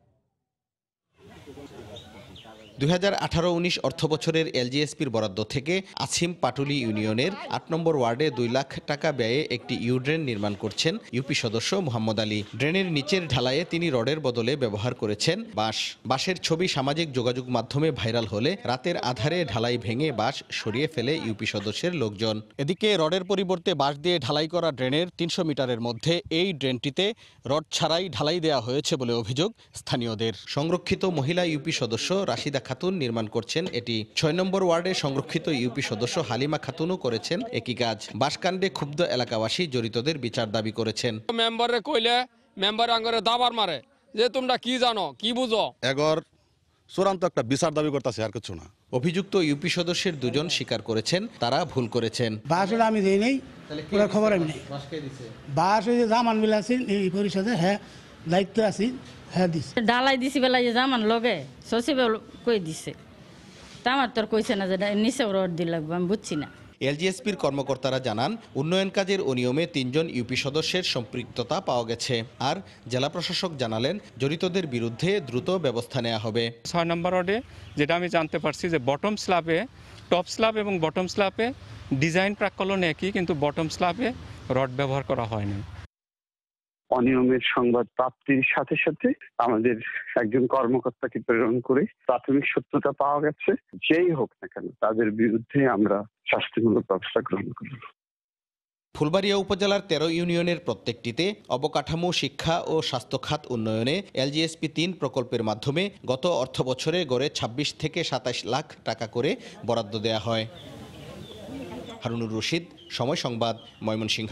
দুই হাজার আঠারো উনিশ অর্থবছরের এলজিএসপির বরাদ্দ থেকে আসিম পাটুলি ইউনিয়নের আট নম্বর ওয়ার্ডে দুই লাখ টাকা ব্যয়ে একটি ইউ ড্রেন নির্মাণ করছেন ইউপি সদস্য মোহাম্মদ আলী। ড্রেনের নিচের ঢালাইয়ে তিনি রডের বদলে ব্যবহার করেছেন বাঁশ। বাঁশের ছবি সামাজিক যোগাযোগ মাধ্যমে ভাইরাল হলে রাতের আধারে ঢালাই ভেঙে বাঁশ সরিয়ে ফেলে ইউপি সদস্যের লোকজন। এদিকে রডের পরিবর্তে বাঁশ দিয়ে ঢালাই করা ড্রেনের তিনশো মিটারের মধ্যে এই ড্রেনটিতে রড ছাড়াই ঢালাই দেওয়া হয়েছে বলে অভিযোগ স্থানীয়দের। সংরক্ষিত মহিলা ইউপি সদস্য রাশিদা খাতুন নির্মাণ করছেন এটি। ছয় নম্বর ওয়ার্ডে সংরক্ষিত ইউপি সদস্য হালিমা খাতুনও করেছেন একই কাজ। বাসকাণ্ডে ক্ষুব্ধ এলাকাবাসী জড়িতদের বিচার দাবি করেছেন। মেম্বারে কইলে মেম্বার আঙ্গরে দাবার মারে যে তোমরা কি জানো কি বুঝো, এগর চূড়ান্ত একটা বিচার দাবি করতেছে আর কিছু না। অভিযুক্ত ইউপি সদস্যের দুজন স্বীকার করেছেন তারা ভুল করেছেন। বাস আমি দেই নেই, পুরো খবর আমি নেই। বাস ওই যে জামান মিল আছে এই পরিষদে, হ্যাঁ দায়িত্ব আছি, হ্যাঁ দিছে ডালাই দিছি বেলা যে জামান লগে সচিব কই দিছে, তা আমার তোর কইছে না যে নিচে রড দি লাগবে, আমি বুঝছি না। এলজিএসপির কর্মকর্তারা জানান উন্নয়ন কাজের অনিয়মে তিনজন ইউপি সদস্যের সম্পৃক্ততা পাওয়া গেছে। আর জেলা প্রশাসক জানালেন জড়িতদের বিরুদ্ধে দ্রুত ব্যবস্থা নেওয়া হবে। ছয় নম্বর ওয়ার্ডে যেটা আমি জানতে পারছি যে বটম স্ল্যাবে, টপ স্ল্যাব এবং বটম স্ল্যাবে ডিজাইন প্রাক্কলন একই, কিন্তু বটম স্ল্যাবে রড ব্যবহার করা হয়নি। অনিয়মের সংবাদ প্রাপ্তির সাথে সাথে আমাদের একজন কর্মকর্তাকে প্রেরণ করে প্রাথমিক সত্যতা পাওয়া গেছে। যেই হোক না কেন তাদের বিরুদ্ধে আমরা শাস্তিমূলক ব্যবস্থা গ্রহণ করব। ফুলবাড়িয়া উপজেলার তেরো ইউনিয়নের প্রত্যেকটিতে অবকাঠামো, শিক্ষা ও স্বাস্থ্য খাত উন্নয়নে এলজিএসপি তিন প্রকল্পের মাধ্যমে গত অর্থ বছরে গড়ে ছাব্বিশ থেকে সাতাশ লাখ টাকা করে বরাদ্দ দেয়া হয়। হারুনুর রশিদ, সময় সংবাদ, ময়মনসিংহ।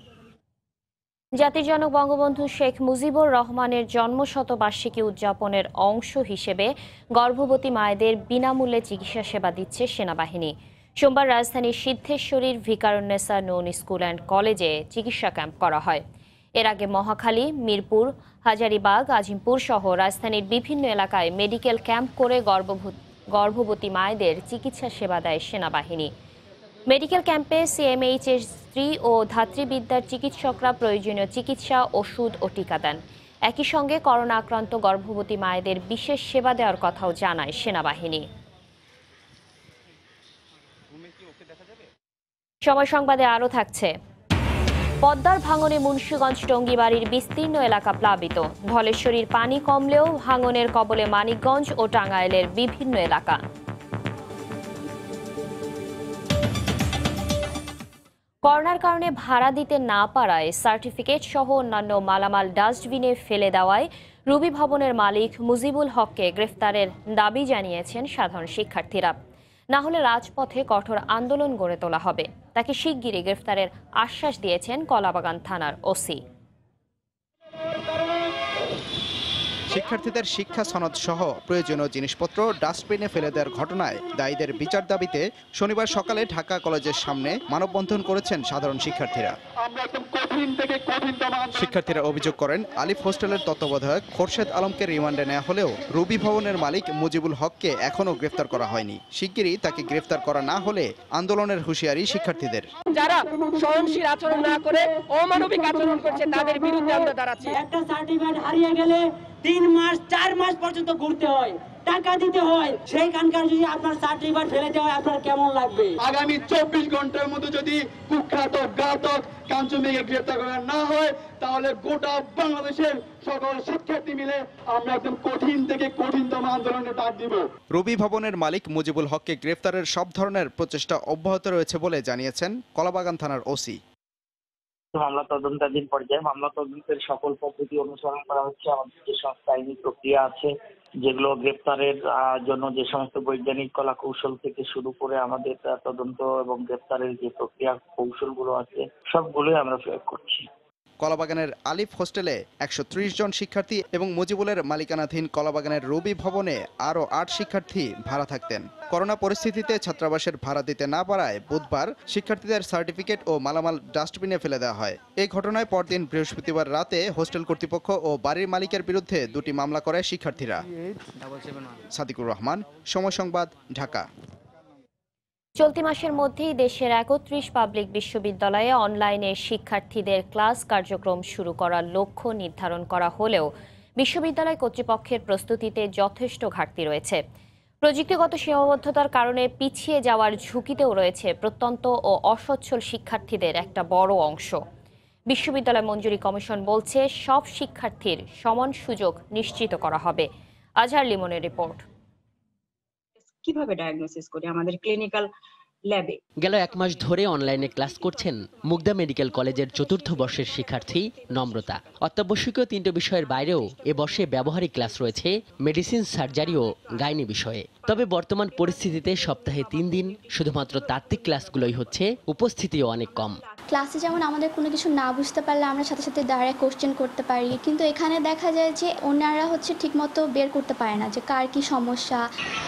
জাতির জনক বঙ্গবন্ধু শেখ মুজিবুর রহমানের জন্মশতবার্ষিকী উদযাপনের অংশ হিসেবে গর্ভবতী মায়েদের বিনামূল্যে চিকিৎসা সেবা দিচ্ছে সেনাবাহিনী। সোমবার রাজধানীর সিদ্ধেশ্বরীর ভিকারুন্নেসা নূন স্কুল অ্যান্ড কলেজে চিকিৎসা ক্যাম্প করা হয়। এর আগে মহাখালী, মিরপুর, হাজারীবাগ, আজিমপুর সহ রাজধানীর বিভিন্ন এলাকায় মেডিকেল ক্যাম্প করে গর্ভবতী মায়েদের চিকিৎসা সেবা দেয় সেনাবাহিনী। মেডিকেল ক্যাম্পে সিএমএইচের স্ত্রী ও ধাত্রীবিদ্যার চিকিৎসকরা প্রয়োজনীয় চিকিৎসা, ওষুধ ও টিকা দেন। একই সঙ্গে করোনা আক্রান্ত গর্ভবতী মায়েদের বিশেষ সেবা দেওয়ার কথাও জানায় সেনাবাহিনী। সময় সংবাদে আরও থাকছে, পদ্মার ভাঙনে মুন্সিগঞ্জ টঙ্গীবাড়ির বিস্তীর্ণ এলাকা প্লাবিত। ধলেশ্বরীর পানি কমলেও ভাঙনের কবলে মানিকগঞ্জ ও টাঙ্গাইলের বিভিন্ন এলাকা। করোনার কারণে ভাড়া দিতে না পারায় সার্টিফিকেট সহ অন্যান্য মালামাল ডাস্টবিনে ফেলে দেওয়ায় রুবি ভবনের মালিক মুজিবুল হককে গ্রেফতারের দাবি জানিয়েছেন সাধারণ শিক্ষার্থীরা। না হলে রাজপথে কঠোর আন্দোলন গড়ে তোলা হবে। তাকে শিগগিরই গ্রেফতারের আশ্বাস দিয়েছেন কলাবাগান থানার ওসি। শিক্ষার্থীদের শিক্ষা সনদ সহ প্রয়োজনীয় জিনিসপত্র ডাস্টবিনে ফেলে দেওয়ার ঘটনায় দায়ীদের বিচার দাবিতে শনিবার সকালে ঢাকা কলেজের সামনে মানববন্ধন করেছেন সাধারণ শিক্ষার্থীরা। শিক্ষার্থীরা অভিযোগ করেন আলিফ হোস্টেলের তত্ত্বাবধায়ক খোরশেদ আলমকে রিমান্ডে নেওয়া হলেও রুবি ভবনের মালিক মুজিবুল হককে এখনও গ্রেফতার করা হয়নি। শিগগিরই তাকে গ্রেফতার করা না হলে আন্দোলনের হুঁশিয়ারি শিক্ষার্থীদের। যারা সহনশীল আচরণ না করে অমানবিক আচরণ করছে তাদের বিরুদ্ধে আমরা দাঁড়াচ্ছি। একটা সার্টিফিকেট হারিয়ে গেলে তিন মাস চার মাস পর্যন্ত ঘুরতে হয়, টাকা দিতে হয়। সেইখানকার যদি আপনার সার্টিফিকেট ফেলে দেওয়া হয় আপনার কেমন লাগবে? আগামী চব্বিশ ঘন্টার মধ্যে যদি কুখ্যাত ঘাতক কাঞ্চু মেঘে গ্রেফতার করা না হয় তাহলে গোটা বাংলাদেশের সকল শিক্ষার্থী মিলে আমরা একদম কঠিন থেকে কঠিনতম আন্দোলনের ডাক দিব। রুবি ভবনের মালিক মুজিবুল হককে গ্রেফতারের সব ধরনের প্রচেষ্টা অব্যাহত রয়েছে বলে জানিয়েছেন কলাবাগান থানার ওসি। মামলা তদন্তাধীন পর্যায়ে মামলা তদন্তের সকল পদ্ধতি অনুসরণ করা হচ্ছে। আমাদের যে সমস্ত আইনি প্রক্রিয়া আছে, যেগুলো গ্রেপ্তারের জন্য যে সমস্ত বৈজ্ঞানিক কলা কৌশল থেকে শুরু করে আমাদের তদন্ত এবং গ্রেপ্তারের যে প্রক্রিয়া কৌশলগুলো আছে সবগুলোই আমরা প্রয়োগ করছি। কলাবাগানের আলিফ হোস্টেলে একশো ত্রিশ জন শিক্ষার্থী এবং মুজিবুলের মালিকানাধীন কলাবাগানের রবি ভবনে আরও আট শিক্ষার্থী ভাড়া থাকতেন। করোনা পরিস্থিতিতে ছাত্রাবাসের ভাড়া দিতে না পারায় বুধবার শিক্ষার্থীদের সার্টিফিকেট ও মালামাল ডাস্টবিনে ফেলে দেওয়া হয়। এই ঘটনায় পরদিন বৃহস্পতিবার রাতে হোস্টেল কর্তৃপক্ষ ও বাড়ির মালিকের বিরুদ্ধে দুটি মামলা করে শিক্ষার্থীরা। সাদিকুর রহমান, সময় সংবাদ, ঢাকা। চলতি মাসের মধ্যেই দেশের একত্রিশ পাবলিক বিশ্ববিদ্যালয়ে অনলাইনে শিক্ষার্থীদের ক্লাস কার্যক্রম শুরু করার লক্ষ্য নির্ধারণ করা হলেও বিশ্ববিদ্যালয় কর্তৃপক্ষের প্রস্তুতিতে যথেষ্ট ঘাটতি রয়েছে। প্রযুক্তিগত সীমাবদ্ধতার কারণে পিছিয়ে যাওয়ার ঝুঁকিতেও রয়েছে প্রত্যন্ত ও অসচ্ছল শিক্ষার্থীদের একটা বড় অংশ। বিশ্ববিদ্যালয় মঞ্জুরি কমিশন বলছে সব শিক্ষার্থীর সমান সুযোগ নিশ্চিত করা হবে। আজহার লিমনের রিপোর্ট। কিভাবে ডায়াগনোসিস করি আমাদের ক্লিনিক্যাল ল্যাবে? গেল এক মাস ধরে অনলাইনে ক্লাস করছেন মুগদা মেডিকেল কলেজের চতুর্থ বর্ষের শিক্ষার্থী নম্রতা। অত্যাবশ্যকীয় তিনটে বিষয়ের বাইরেও এ বর্ষে ব্যবহারিক ক্লাস রয়েছে মেডিসিন, সার্জারি ও গাইনি বিষয়ে। তবে বর্তমান পরিস্থিতিতে সপ্তাহে তিন দিন শুধুমাত্র তাত্ত্বিক ক্লাসগুলোই হচ্ছে, উপস্থিতিও অনেক কম। ক্লাসে যেমন আমাদের কোনো কিছু না বুঝতে পারলে আমরা সাথে সাথে দাঁড়ায় কোশ্চেন করতে পারি, কিন্তু এখানে দেখা যায় যে ওনারা হচ্ছে ঠিকমতো বের করতে পারে না যে কার কি সমস্যা।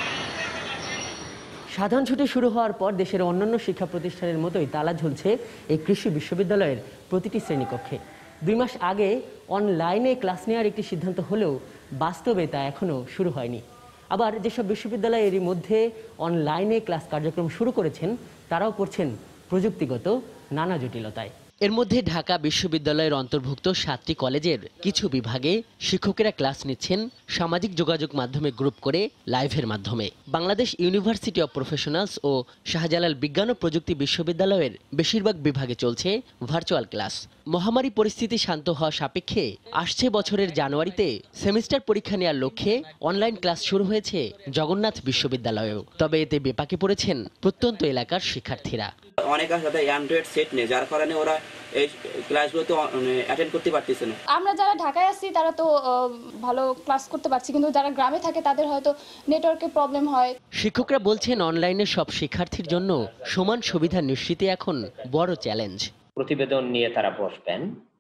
সাধারণ ছুটি শুরু হওয়ার পর দেশের অন্যান্য শিক্ষা প্রতিষ্ঠানের মতোই তালা ঝুলছে এই কৃষি বিশ্ববিদ্যালয়ের প্রতিটি শ্রেণীকক্ষে। দুই মাস আগে অনলাইনে ক্লাস নেওয়ার একটি সিদ্ধান্ত হলেও বাস্তবে তা এখনও শুরু হয়নি। আবার যেসব বিশ্ববিদ্যালয় এরই মধ্যে অনলাইনে ক্লাস কার্যক্রম শুরু করেছেন তারাও পড়ছেন প্রযুক্তিগত নানা জটিলতায়। এর মধ্যে ঢাকা বিশ্ববিদ্যালয়ের অন্তর্ভুক্ত সাতটি কলেজের কিছু বিভাগে শিক্ষকেরা ক্লাস নিচ্ছেন সামাজিক যোগাযোগ মাধ্যমে গ্রুপ করে লাইভের মাধ্যমে। বাংলাদেশ ইউনিভার্সিটি অব প্রফেশনালস ও শাহজালাল বিজ্ঞান ও প্রযুক্তি বিশ্ববিদ্যালয়ের বেশিরভাগ বিভাগে চলছে ভার্চুয়াল ক্লাস। মহামারী পরিস্থিতি শান্ত হওয়া সাপেক্ষে আসছে বছরের জানুয়ারিতে সেমিস্টার পরীক্ষা নেওয়ার লক্ষ্যে অনলাইন ক্লাস শুরু হয়েছে জগন্নাথ বিশ্ববিদ্যালয়েও। তবে এতে বিপাকে পড়েছেন প্রত্যন্ত এলাকার শিক্ষার্থীরা। অনেকের সাথে অ্যান্ড্রয়েড সেট নেই, যার কারণে ওরা এই ক্লাসগুলোতে অ্যাটেন্ড করতে পারতেছে না। আমরা যারা ঢাকায় আছি তারা তো ভালো ক্লাস করতে পারছি, কিন্তু যারা গ্রামে থাকে তাদের হয়তো নেটওয়ার্কের প্রবলেম হয়। শিক্ষকরা বলছেন অনলাইনে সব শিক্ষার্থীর জন্য সমান সুবিধা নিশ্চিতই এখন বড় চ্যালেঞ্জ। প্রতিবেদন নিয়ে তারা বসবেন,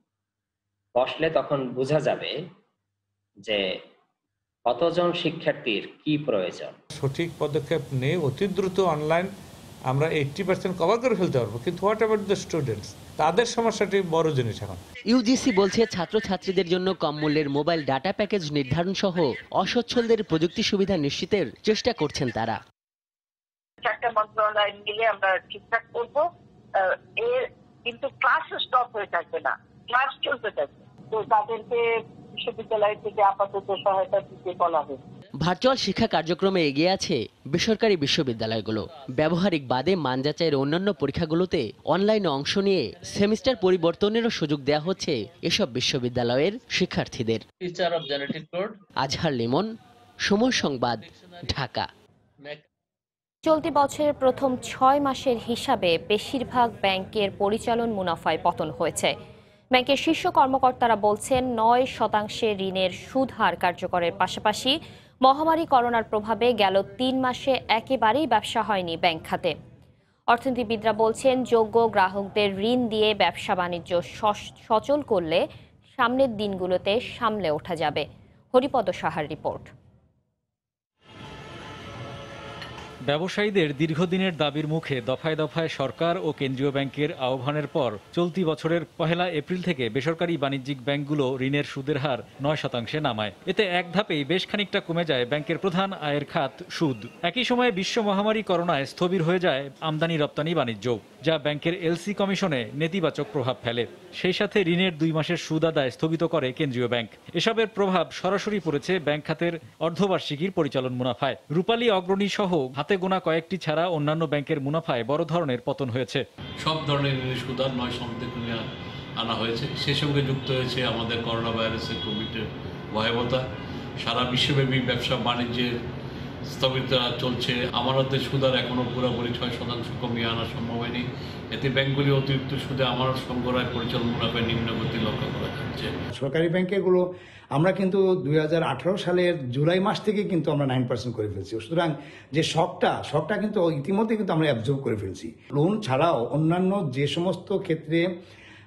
বসলে তখন বোঝা যাবে যে কতজন শিক্ষার্থীর কি প্রয়োজন। সঠিক পদক্ষেপ নিয়ে অতি দ্রুত অনলাইন আমরা এইট্টি পার্সেন্ট কভার করে ফেলতে পারবো, কিন্তু হোয়াট অ্যাবাউট দ্য স্টুডেন্টস, তাদের সমস্যাটি বড় জিনিস। এখন ইউজিসি বলছে ছাত্রছাত্রীদের জন্য কম মূল্যের মোবাইল ডাটা প্যাকেজ নির্ধারণ সহ অসচ্ছলদের প্রযুক্তি সুবিধা নিশ্চিতের চেষ্টা করছেন তারা। চারটা মন্ত্রণালয় মিলে আমরা ঠিকঠাক করবো, এর কিন্তু ক্লাস স্টপ হয়ে থাকবে না, ক্লাস চলতে থাকবে। তো তাদেরকে বিশ্ববিদ্যালয় থেকে আপাতত সহায়তা দিতে বলা হয়েছে। ভার্চুয়াল শিক্ষা কার্যক্রমে এগিয়ে আছে বেসরকারি বিশ্ববিদ্যালয়গুলো। ব্যবহারিক বাদে মান যাচাইয়ের অন্যান্য পরীক্ষাগুলোতে অনলাইনে অংশ নিয়ে সেমিস্টার পরিবর্তনেরও সুযোগ দেওয়া হচ্ছে এসব বিশ্ববিদ্যালয়ের শিক্ষার্থীদের। আজহার লিমন, সময় সংবাদ, ঢাকা। চলতি বছরের প্রথম ছয় মাসের হিসাবে বেশিরভাগ ব্যাংকের পরিচালন মুনাফায় পতন হয়েছে। ব্যাংকের শীর্ষ কর্মকর্তারা বলছেন নয় শতাংশের ঋণের সুদ হার কার্যকরের পাশাপাশি মহামারী করোনার প্রভাবে গেল তিন মাসে একেবারেই ব্যবসা হয়নি ব্যাংক খাতে। অর্থনীতিবিদরা বলছেন যোগ্য গ্রাহকদের ঋণ দিয়ে ব্যবসা বাণিজ্য সচল করলে সামনের দিনগুলোতে সামলে ওঠা যাবে। হরিপদ সাহার রিপোর্ট। ব্যবসায়ীদের দীর্ঘদিনের দাবির মুখে দফায় দফায় সরকার ও কেন্দ্রীয় ব্যাংকের আহ্বানের পর চলতি বছরের পহেলা এপ্রিল থেকে বেসরকারি বাণিজ্যিক ব্যাংকগুলো ঋণের সুদের হার নয় শতাংশে নামায়। এতে এক ধাপেই বেশ খানিকটা কমে যায় ব্যাংকের প্রধান আয়ের খাত সুদ। একই সময়ে বিশ্ব মহামারী করোনায় স্থবির হয়ে যায় আমদানি রপ্তানি বাণিজ্য, যা ব্যাংকের এলসি কমিশনে নেতিবাচক প্রভাব ফেলে। সেই সাথে ঋণের দুই মাসের সুদ আদায় স্থগিত করে কেন্দ্রীয় ব্যাংক। এসবের প্রভাব সরাসরি পড়েছে ব্যাংক খাতের অর্ধবার্ষিকীর পরিচালন মুনাফায়। রূপালী অগ্রণী সহ হাতে গোনা কয়েকটি ছাড়া অন্যান্য ব্যাংকের মুনাফায় বড় ধরনের পতন হয়েছে। সব ধরনের ঋণের সুদ আর নয় শতাংশে আনা হয়েছে। সে সঙ্গে যুক্ত হয়েছে আমাদের করোনা ভাইরাসের কোভিডের ভয়াবহতা। সারা বিশ্বব্যাপী ব্যবসা বাণিজ্যের স্থগিত চলছে। আমানতের সুদ আর এখনও পুরোপুরি ছয় শতাংশ কমিয়ে আনা সম্ভব হয়নি। এতে ব্যাংকগুলি অতিরিক্ত সুদে আমানত সংগ্রহের পরিচালন মুনাফায় নিম্নগতি লক্ষ্য করা যাচ্ছে। সরকারি ব্যাংকেগুলো আমরা কিন্তু দুই হাজার আঠারো সালের জুলাই মাস থেকে কিন্তু আমরা নাইন পার্সেন্ট করে ফেলছি। সুতরাং যে শকটা শকটা কিন্তু ইতিমধ্যে কিন্তু আমরা অ্যাবজর্ব করে ফেলছি। লোন ছাড়াও অন্যান্য যে সমস্ত ক্ষেত্রে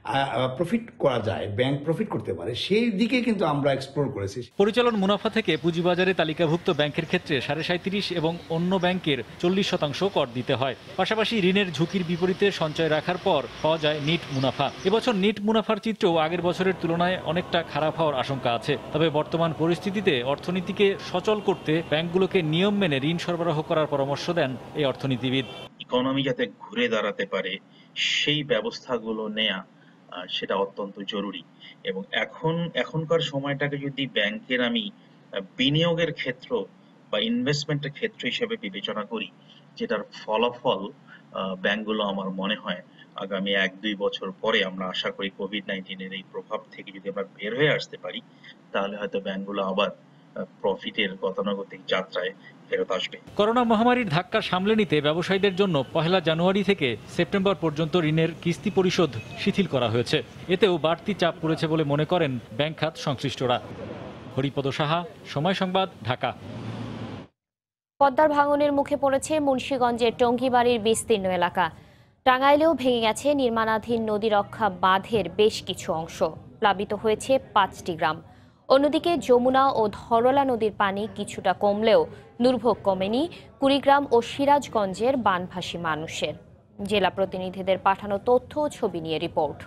প্রফিট করা যায়, ব্যাংক প্রফিট করতে পারে, সেই দিকে কিন্তু আমরা এক্সপ্লোর করেছি। পরিচালন মুনাফা থেকে পুঁজিবাজারে তালিকাভুক্ত ব্যাংকের ক্ষেত্রে সাড়ে সাঁত্রিশ এবং অন্য ব্যাংকের চল্লিশ শতাংশ কর দিতে হয়। পাশাপাশি ঋণের ঝুঁকির বিপরীতে সঞ্চয় রাখার পর পাওয়া যায় নিট মুনাফা। এবছর নিট মুনাফার চিত্রও আগের বছরের তুলনায় অনেকটা খারাপ হওয়ার আশঙ্কা আছে। তবে বর্তমান পরিস্থিতিতে অর্থনীতিকে সচল করতে ব্যাংকগুলোকে নিয়ম মেনে ঋণ সরবরাহ করার পরামর্শ দেন এই অর্থনীতিবিদ। ইকোনমি যাতে ঘুরে দাঁড়াতে পারে সেই ব্যবস্থাগুলো নেয়া সেটা অত্যন্ত জরুরি। এবং এখন এখনকার সময়টাকে যদি ব্যাংকের আমি বিনিয়োগের ক্ষেত্র বা ইনভেস্টমেন্টের ক্ষেত্র হিসেবে বিবেচনা করি, যেটার ফলাফল ব্যাংকগুলো আমার মনে হয় আগামী এক দুই বছর পরে আমরা আশা করি কোভিড নাইন্টিনের এই প্রভাব থেকে যদি আমরা বের হয়ে আসতে পারি, তাহলে হয়তো ব্যাংকগুলো আবার প্রফিটের গতানুগতিক যাত্রায় ফেরত আসবে। করোনা মহামারীর ধাক্কা সামলে নিতে ব্যবসায়ীদের জন্য পহেলা জানুয়ারি থেকে সেপ্টেম্বর পর্যন্ত ঋণের কিস্তি পরিশোধ শিথিল করা হয়েছে। এতেও বাড়তি চাপ পড়েছে বলে মনে করেন ব্যাংক খাত সংশ্লিষ্টরা। হরিপদ সাহা, সময় সংবাদ, ঢাকা। পদ্মার ভাঙনের মুখে পড়েছে মুন্সিগঞ্জের টঙ্গীবাড়ির বিস্তীর্ণ এলাকা। টাঙ্গাইলেও ভেঙে গেছে নির্মাণাধীন নদী রক্ষা বাঁধের বেশ কিছু অংশ। প্লাবিত হয়েছে পাঁচটি গ্রাম। অন্যদিকে যমুনা ও ধরলা নদীর পানি কিছুটা কমলেও দুর্ভোগ কমেনি কুড়িগ্রাম ও সিরাজগঞ্জের বানভাসী মানুষের। জেলা প্রতিনিধিদের পাঠানো তথ্য ও ছবি নিয়ে রিপোর্ট।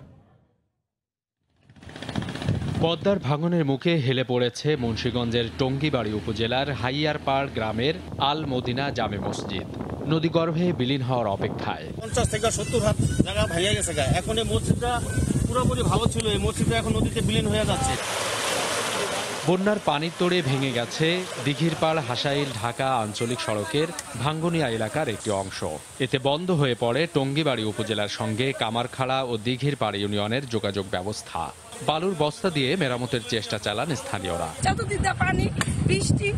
পদ্মার ভাঙনের মুখে হেলে পড়েছে মুন্সিগঞ্জের টঙ্গীবাড়ি উপজেলার হাইয়ারপাড় গ্রামের আল মদিনা জামে মসজিদ। নদীগর্ভে বিলীন হওয়ার অপেক্ষায়। পঞ্চাশ থেকে সত্তর হাত জায়গা ভেঙে গেছে। এখন এই মসজিদটা পুরোপুরি ভালো ছিল, এই মসজিদটা এখন নদীতে বিলীন হয়ে যাচ্ছে। বন্যার পানির তোড়ে ভেঙে গেছে দিঘিরপাড় হাসাইল ঢাকা আঞ্চলিক সড়কের ভাঙ্গনিয়া এলাকার একটি অংশ। এতে বন্ধ হয়ে পড়ে টঙ্গীবাড়ি উপজেলার সঙ্গে কামারখাড়া ও দিঘিরপাড় ইউনিয়নের যোগাযোগ ব্যবস্থা। বালুর বস্তা দিয়ে মেরামতের চেষ্টা চালান স্থানীয়রা। পানি বৃষ্টি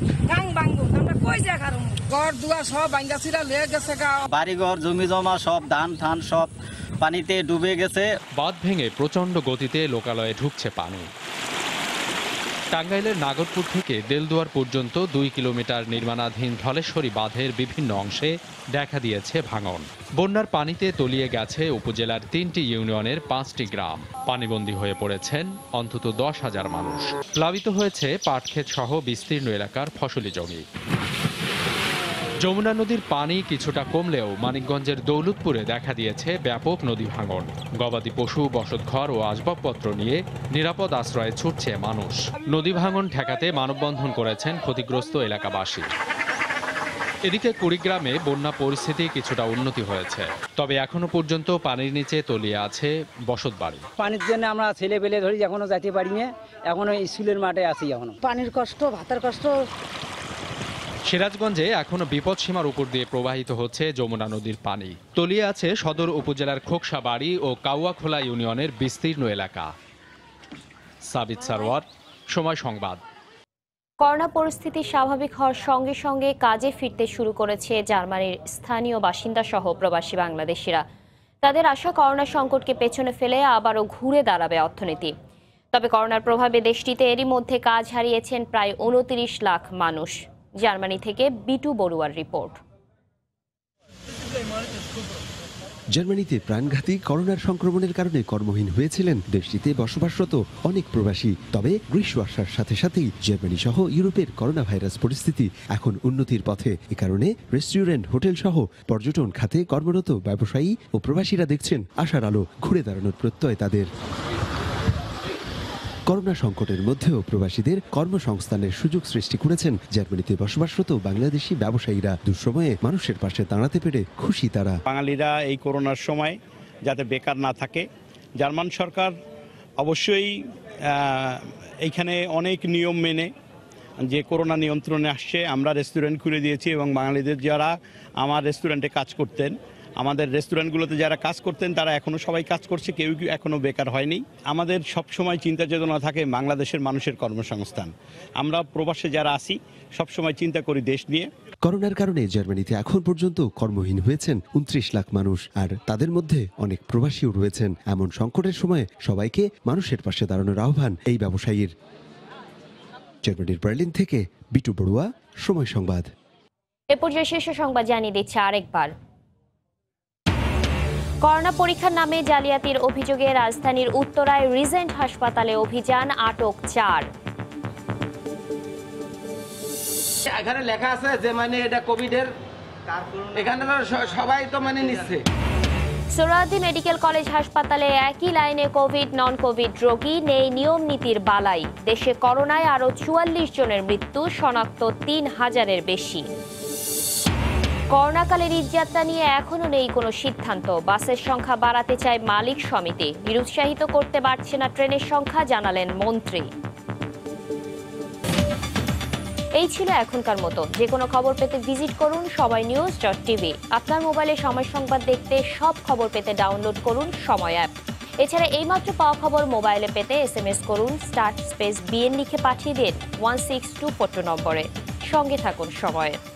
বাড়িঘর জমি জমা সব ধান ধান সব পানিতে ডুবে গেছে। বাঁধ ভেঙে প্রচণ্ড গতিতে লোকালয়ে ঢুকছে পানি। টাঙ্গাইলের নাগরপুর থেকে দেলদুয়ার পর্যন্ত দুই কিলোমিটার নির্মাণাধীন ধলেশ্বরী বাঁধের বিভিন্ন অংশে দেখা দিয়েছে ভাঙন। বন্যার পানিতে তলিয়ে গেছে উপজেলার তিনটি ইউনিয়নের পাঁচটি গ্রাম। পানিবন্দী হয়ে পড়েছেন অন্তত দশ হাজার মানুষ। প্লাবিত হয়েছে পাটক্ষেত সহ বিস্তীর্ণ এলাকার ফসলি জমি। যমুনা নদীর পানি কিছুটা কমলেও মানিকগঞ্জের দৌলতপুরে দেখা দিয়েছে ব্যাপক নদী ভাঙন। গবাদি পশু, বসতঘর ও আসবাবপত্র নিয়ে নিরাপদ আশ্রয়ে ছুটছে মানুষ। নদী ভাঙন ঠেকাতে মানববন্ধন করেছেন ক্ষতিগ্রস্ত এলাকাবাসী। এদিকে কুড়িগ্রামে বন্যা পরিস্থিতি কিছুটা উন্নতি হয়েছে, তবে এখনো পর্যন্ত পানির নিচে তলিয়ে আছে বসতবাড়ি। পানির জন্য আমরা ছেলে পেলে ধরি এখনো যেতে পারি না, এখনো স্কুলের মাঠে আছি। এখনো পানির কষ্ট, ভাতের কষ্ট। সিরাজগঞ্জে এখনো বিপদসীমার উপর দিয়ে প্রবাহিত হচ্ছে যমুনা নদীর পানি। তলিয়ে আছে সদর উপজেলার খোকসাবাড়ি ও কাউয়াখোলা ইউনিয়নের বিস্তীর্ণ এলাকা। সাবিত সারওয়ার, সময় সংবাদ। করোনা পরিস্থিতি স্বাভাবিক হওয়ার সঙ্গে সঙ্গে কাজে ফিরতে শুরু করেছে জার্মানির স্থানীয় বাসিন্দা সহ প্রবাসী বাংলাদেশিরা। তাদের আশা করোনা সংকটকে পেছনে ফেলে আবারও ঘুরে দাঁড়াবে অর্থনীতি। তবে করোনার প্রভাবে দেশটিতে এরই মধ্যে কাজ হারিয়েছেন প্রায় উনত্রিশ লাখ মানুষ। জার্মানি থেকে বিটু বড়ুয়ার রিপোর্ট। জার্মানিতে প্রাণঘাতী করোনার সংক্রমণের কারণে কর্মহীন হয়েছিলেন দেশটিতে বসবাসরত অনেক প্রবাসী। তবে গ্রীষ্ম আসার সাথে সাথেই জার্মানি সহ ইউরোপের করোনা ভাইরাস পরিস্থিতি এখন উন্নতির পথে। এ কারণে রেস্টুরেন্ট, হোটেল সহ পর্যটন খাতে কর্মরত ব্যবসায়ী ও প্রবাসীরা দেখছেন আশার আলো, ঘুরে দাঁড়ানোর প্রত্যয় তাদের। করোনা সংকটের মধ্যেও প্রবাসীদের কর্মসংস্থানের সুযোগ সৃষ্টি করেছেন জার্মানিতে বসবাসরত বাংলাদেশি ব্যবসায়ীরা। দুঃসময়ে মানুষের পাশে দাঁড়াতে পেরে খুশি তারা। বাঙালিরা এই করোনার সময় যাতে বেকার না থাকে, জার্মান সরকার অবশ্যই এইখানে অনেক নিয়ম মেনে যে করোনা নিয়ন্ত্রণে আসছে। আমরা রেস্টুরেন্ট খুলে দিয়েছি এবং বাঙালিদের যারা আমার রেস্টুরেন্টে কাজ করতেন, আমাদের রেস্টুরেন্টগুলোতে যারা কাজ করতেন তারা এখনও সবাই কাজ করছে, কেউ কেউ এখনও বেকার হয়নি। আমাদের সবসময় চিন্তা চেতনা থাকে বাংলাদেশের মানুষের কর্মসংস্থান। আমরা প্রবাসে যারা আছি সবসময় চিন্তা করি দেশ নিয়ে। করোনার কারণে জার্মানিতে এখন পর্যন্ত কর্মহীন হয়েছেন উনত্রিশ লাখ মানুষ, আর তাদের মধ্যে অনেক প্রবাসীও রয়েছেন। এমন সংকটের সময়ে সবাইকে মানুষের পাশে দাঁড়ানোর আহ্বান এই ব্যবসায়ীর। জার্মানির বার্লিন থেকে বিটু বড়ুয়া, সময় সংবাদ। এ পর্যায়ে শীর্ষ সংবাদ জানিয়ে দিচ্ছে আরেকবার। করোনা পরীক্ষার নামে জালিয়াতির অভিযোগে রাজধানীর উত্তরায় রিজেন্ট হাসপাতালে অভিযান, আটক চার। এখানে লেখা আছে যে মানে এটা কোভিডের, এখানে সবাই তো মানে নিচ্ছে। সোহরাওয়ার্দী মেডিকেল কলেজ হাসপাতালে একই লাইনে কোভিড নন কোভিড রোগী, নেই নিয়ম নীতির বালাই। দেশে করোনায় আরও চুয়াল্লিশ জনের মৃত্যু, শনাক্ত তিন হাজারের বেশি। করোনাকালের ঈদযাত্রা নিয়ে এখনো নেই কোনো সিদ্ধান্ত। বাসের সংখ্যা বাড়াতে চায় মালিক সমিতি, নিরুৎসাহিত করতে পারছে না ট্রেনের সংখ্যা, জানালেন মন্ত্রী। এই ছিল এখনকার মতো। যে কোনো খবর পেতে ভিজিট করুন সময় নিউজ ডট টিভি। আপনার মোবাইলে সময় সংবাদ দেখতে সব খবর পেতে ডাউনলোড করুন সময় অ্যাপ। এছাড়া এইমাত্র পাওয়া খবর মোবাইলে পেতে এস এম এস করুন স্টার্ট স্পেস বিএন লিখে পাঠিয়ে দিন one six two four two নম্বরে। সঙ্গে থাকুন সময়ে।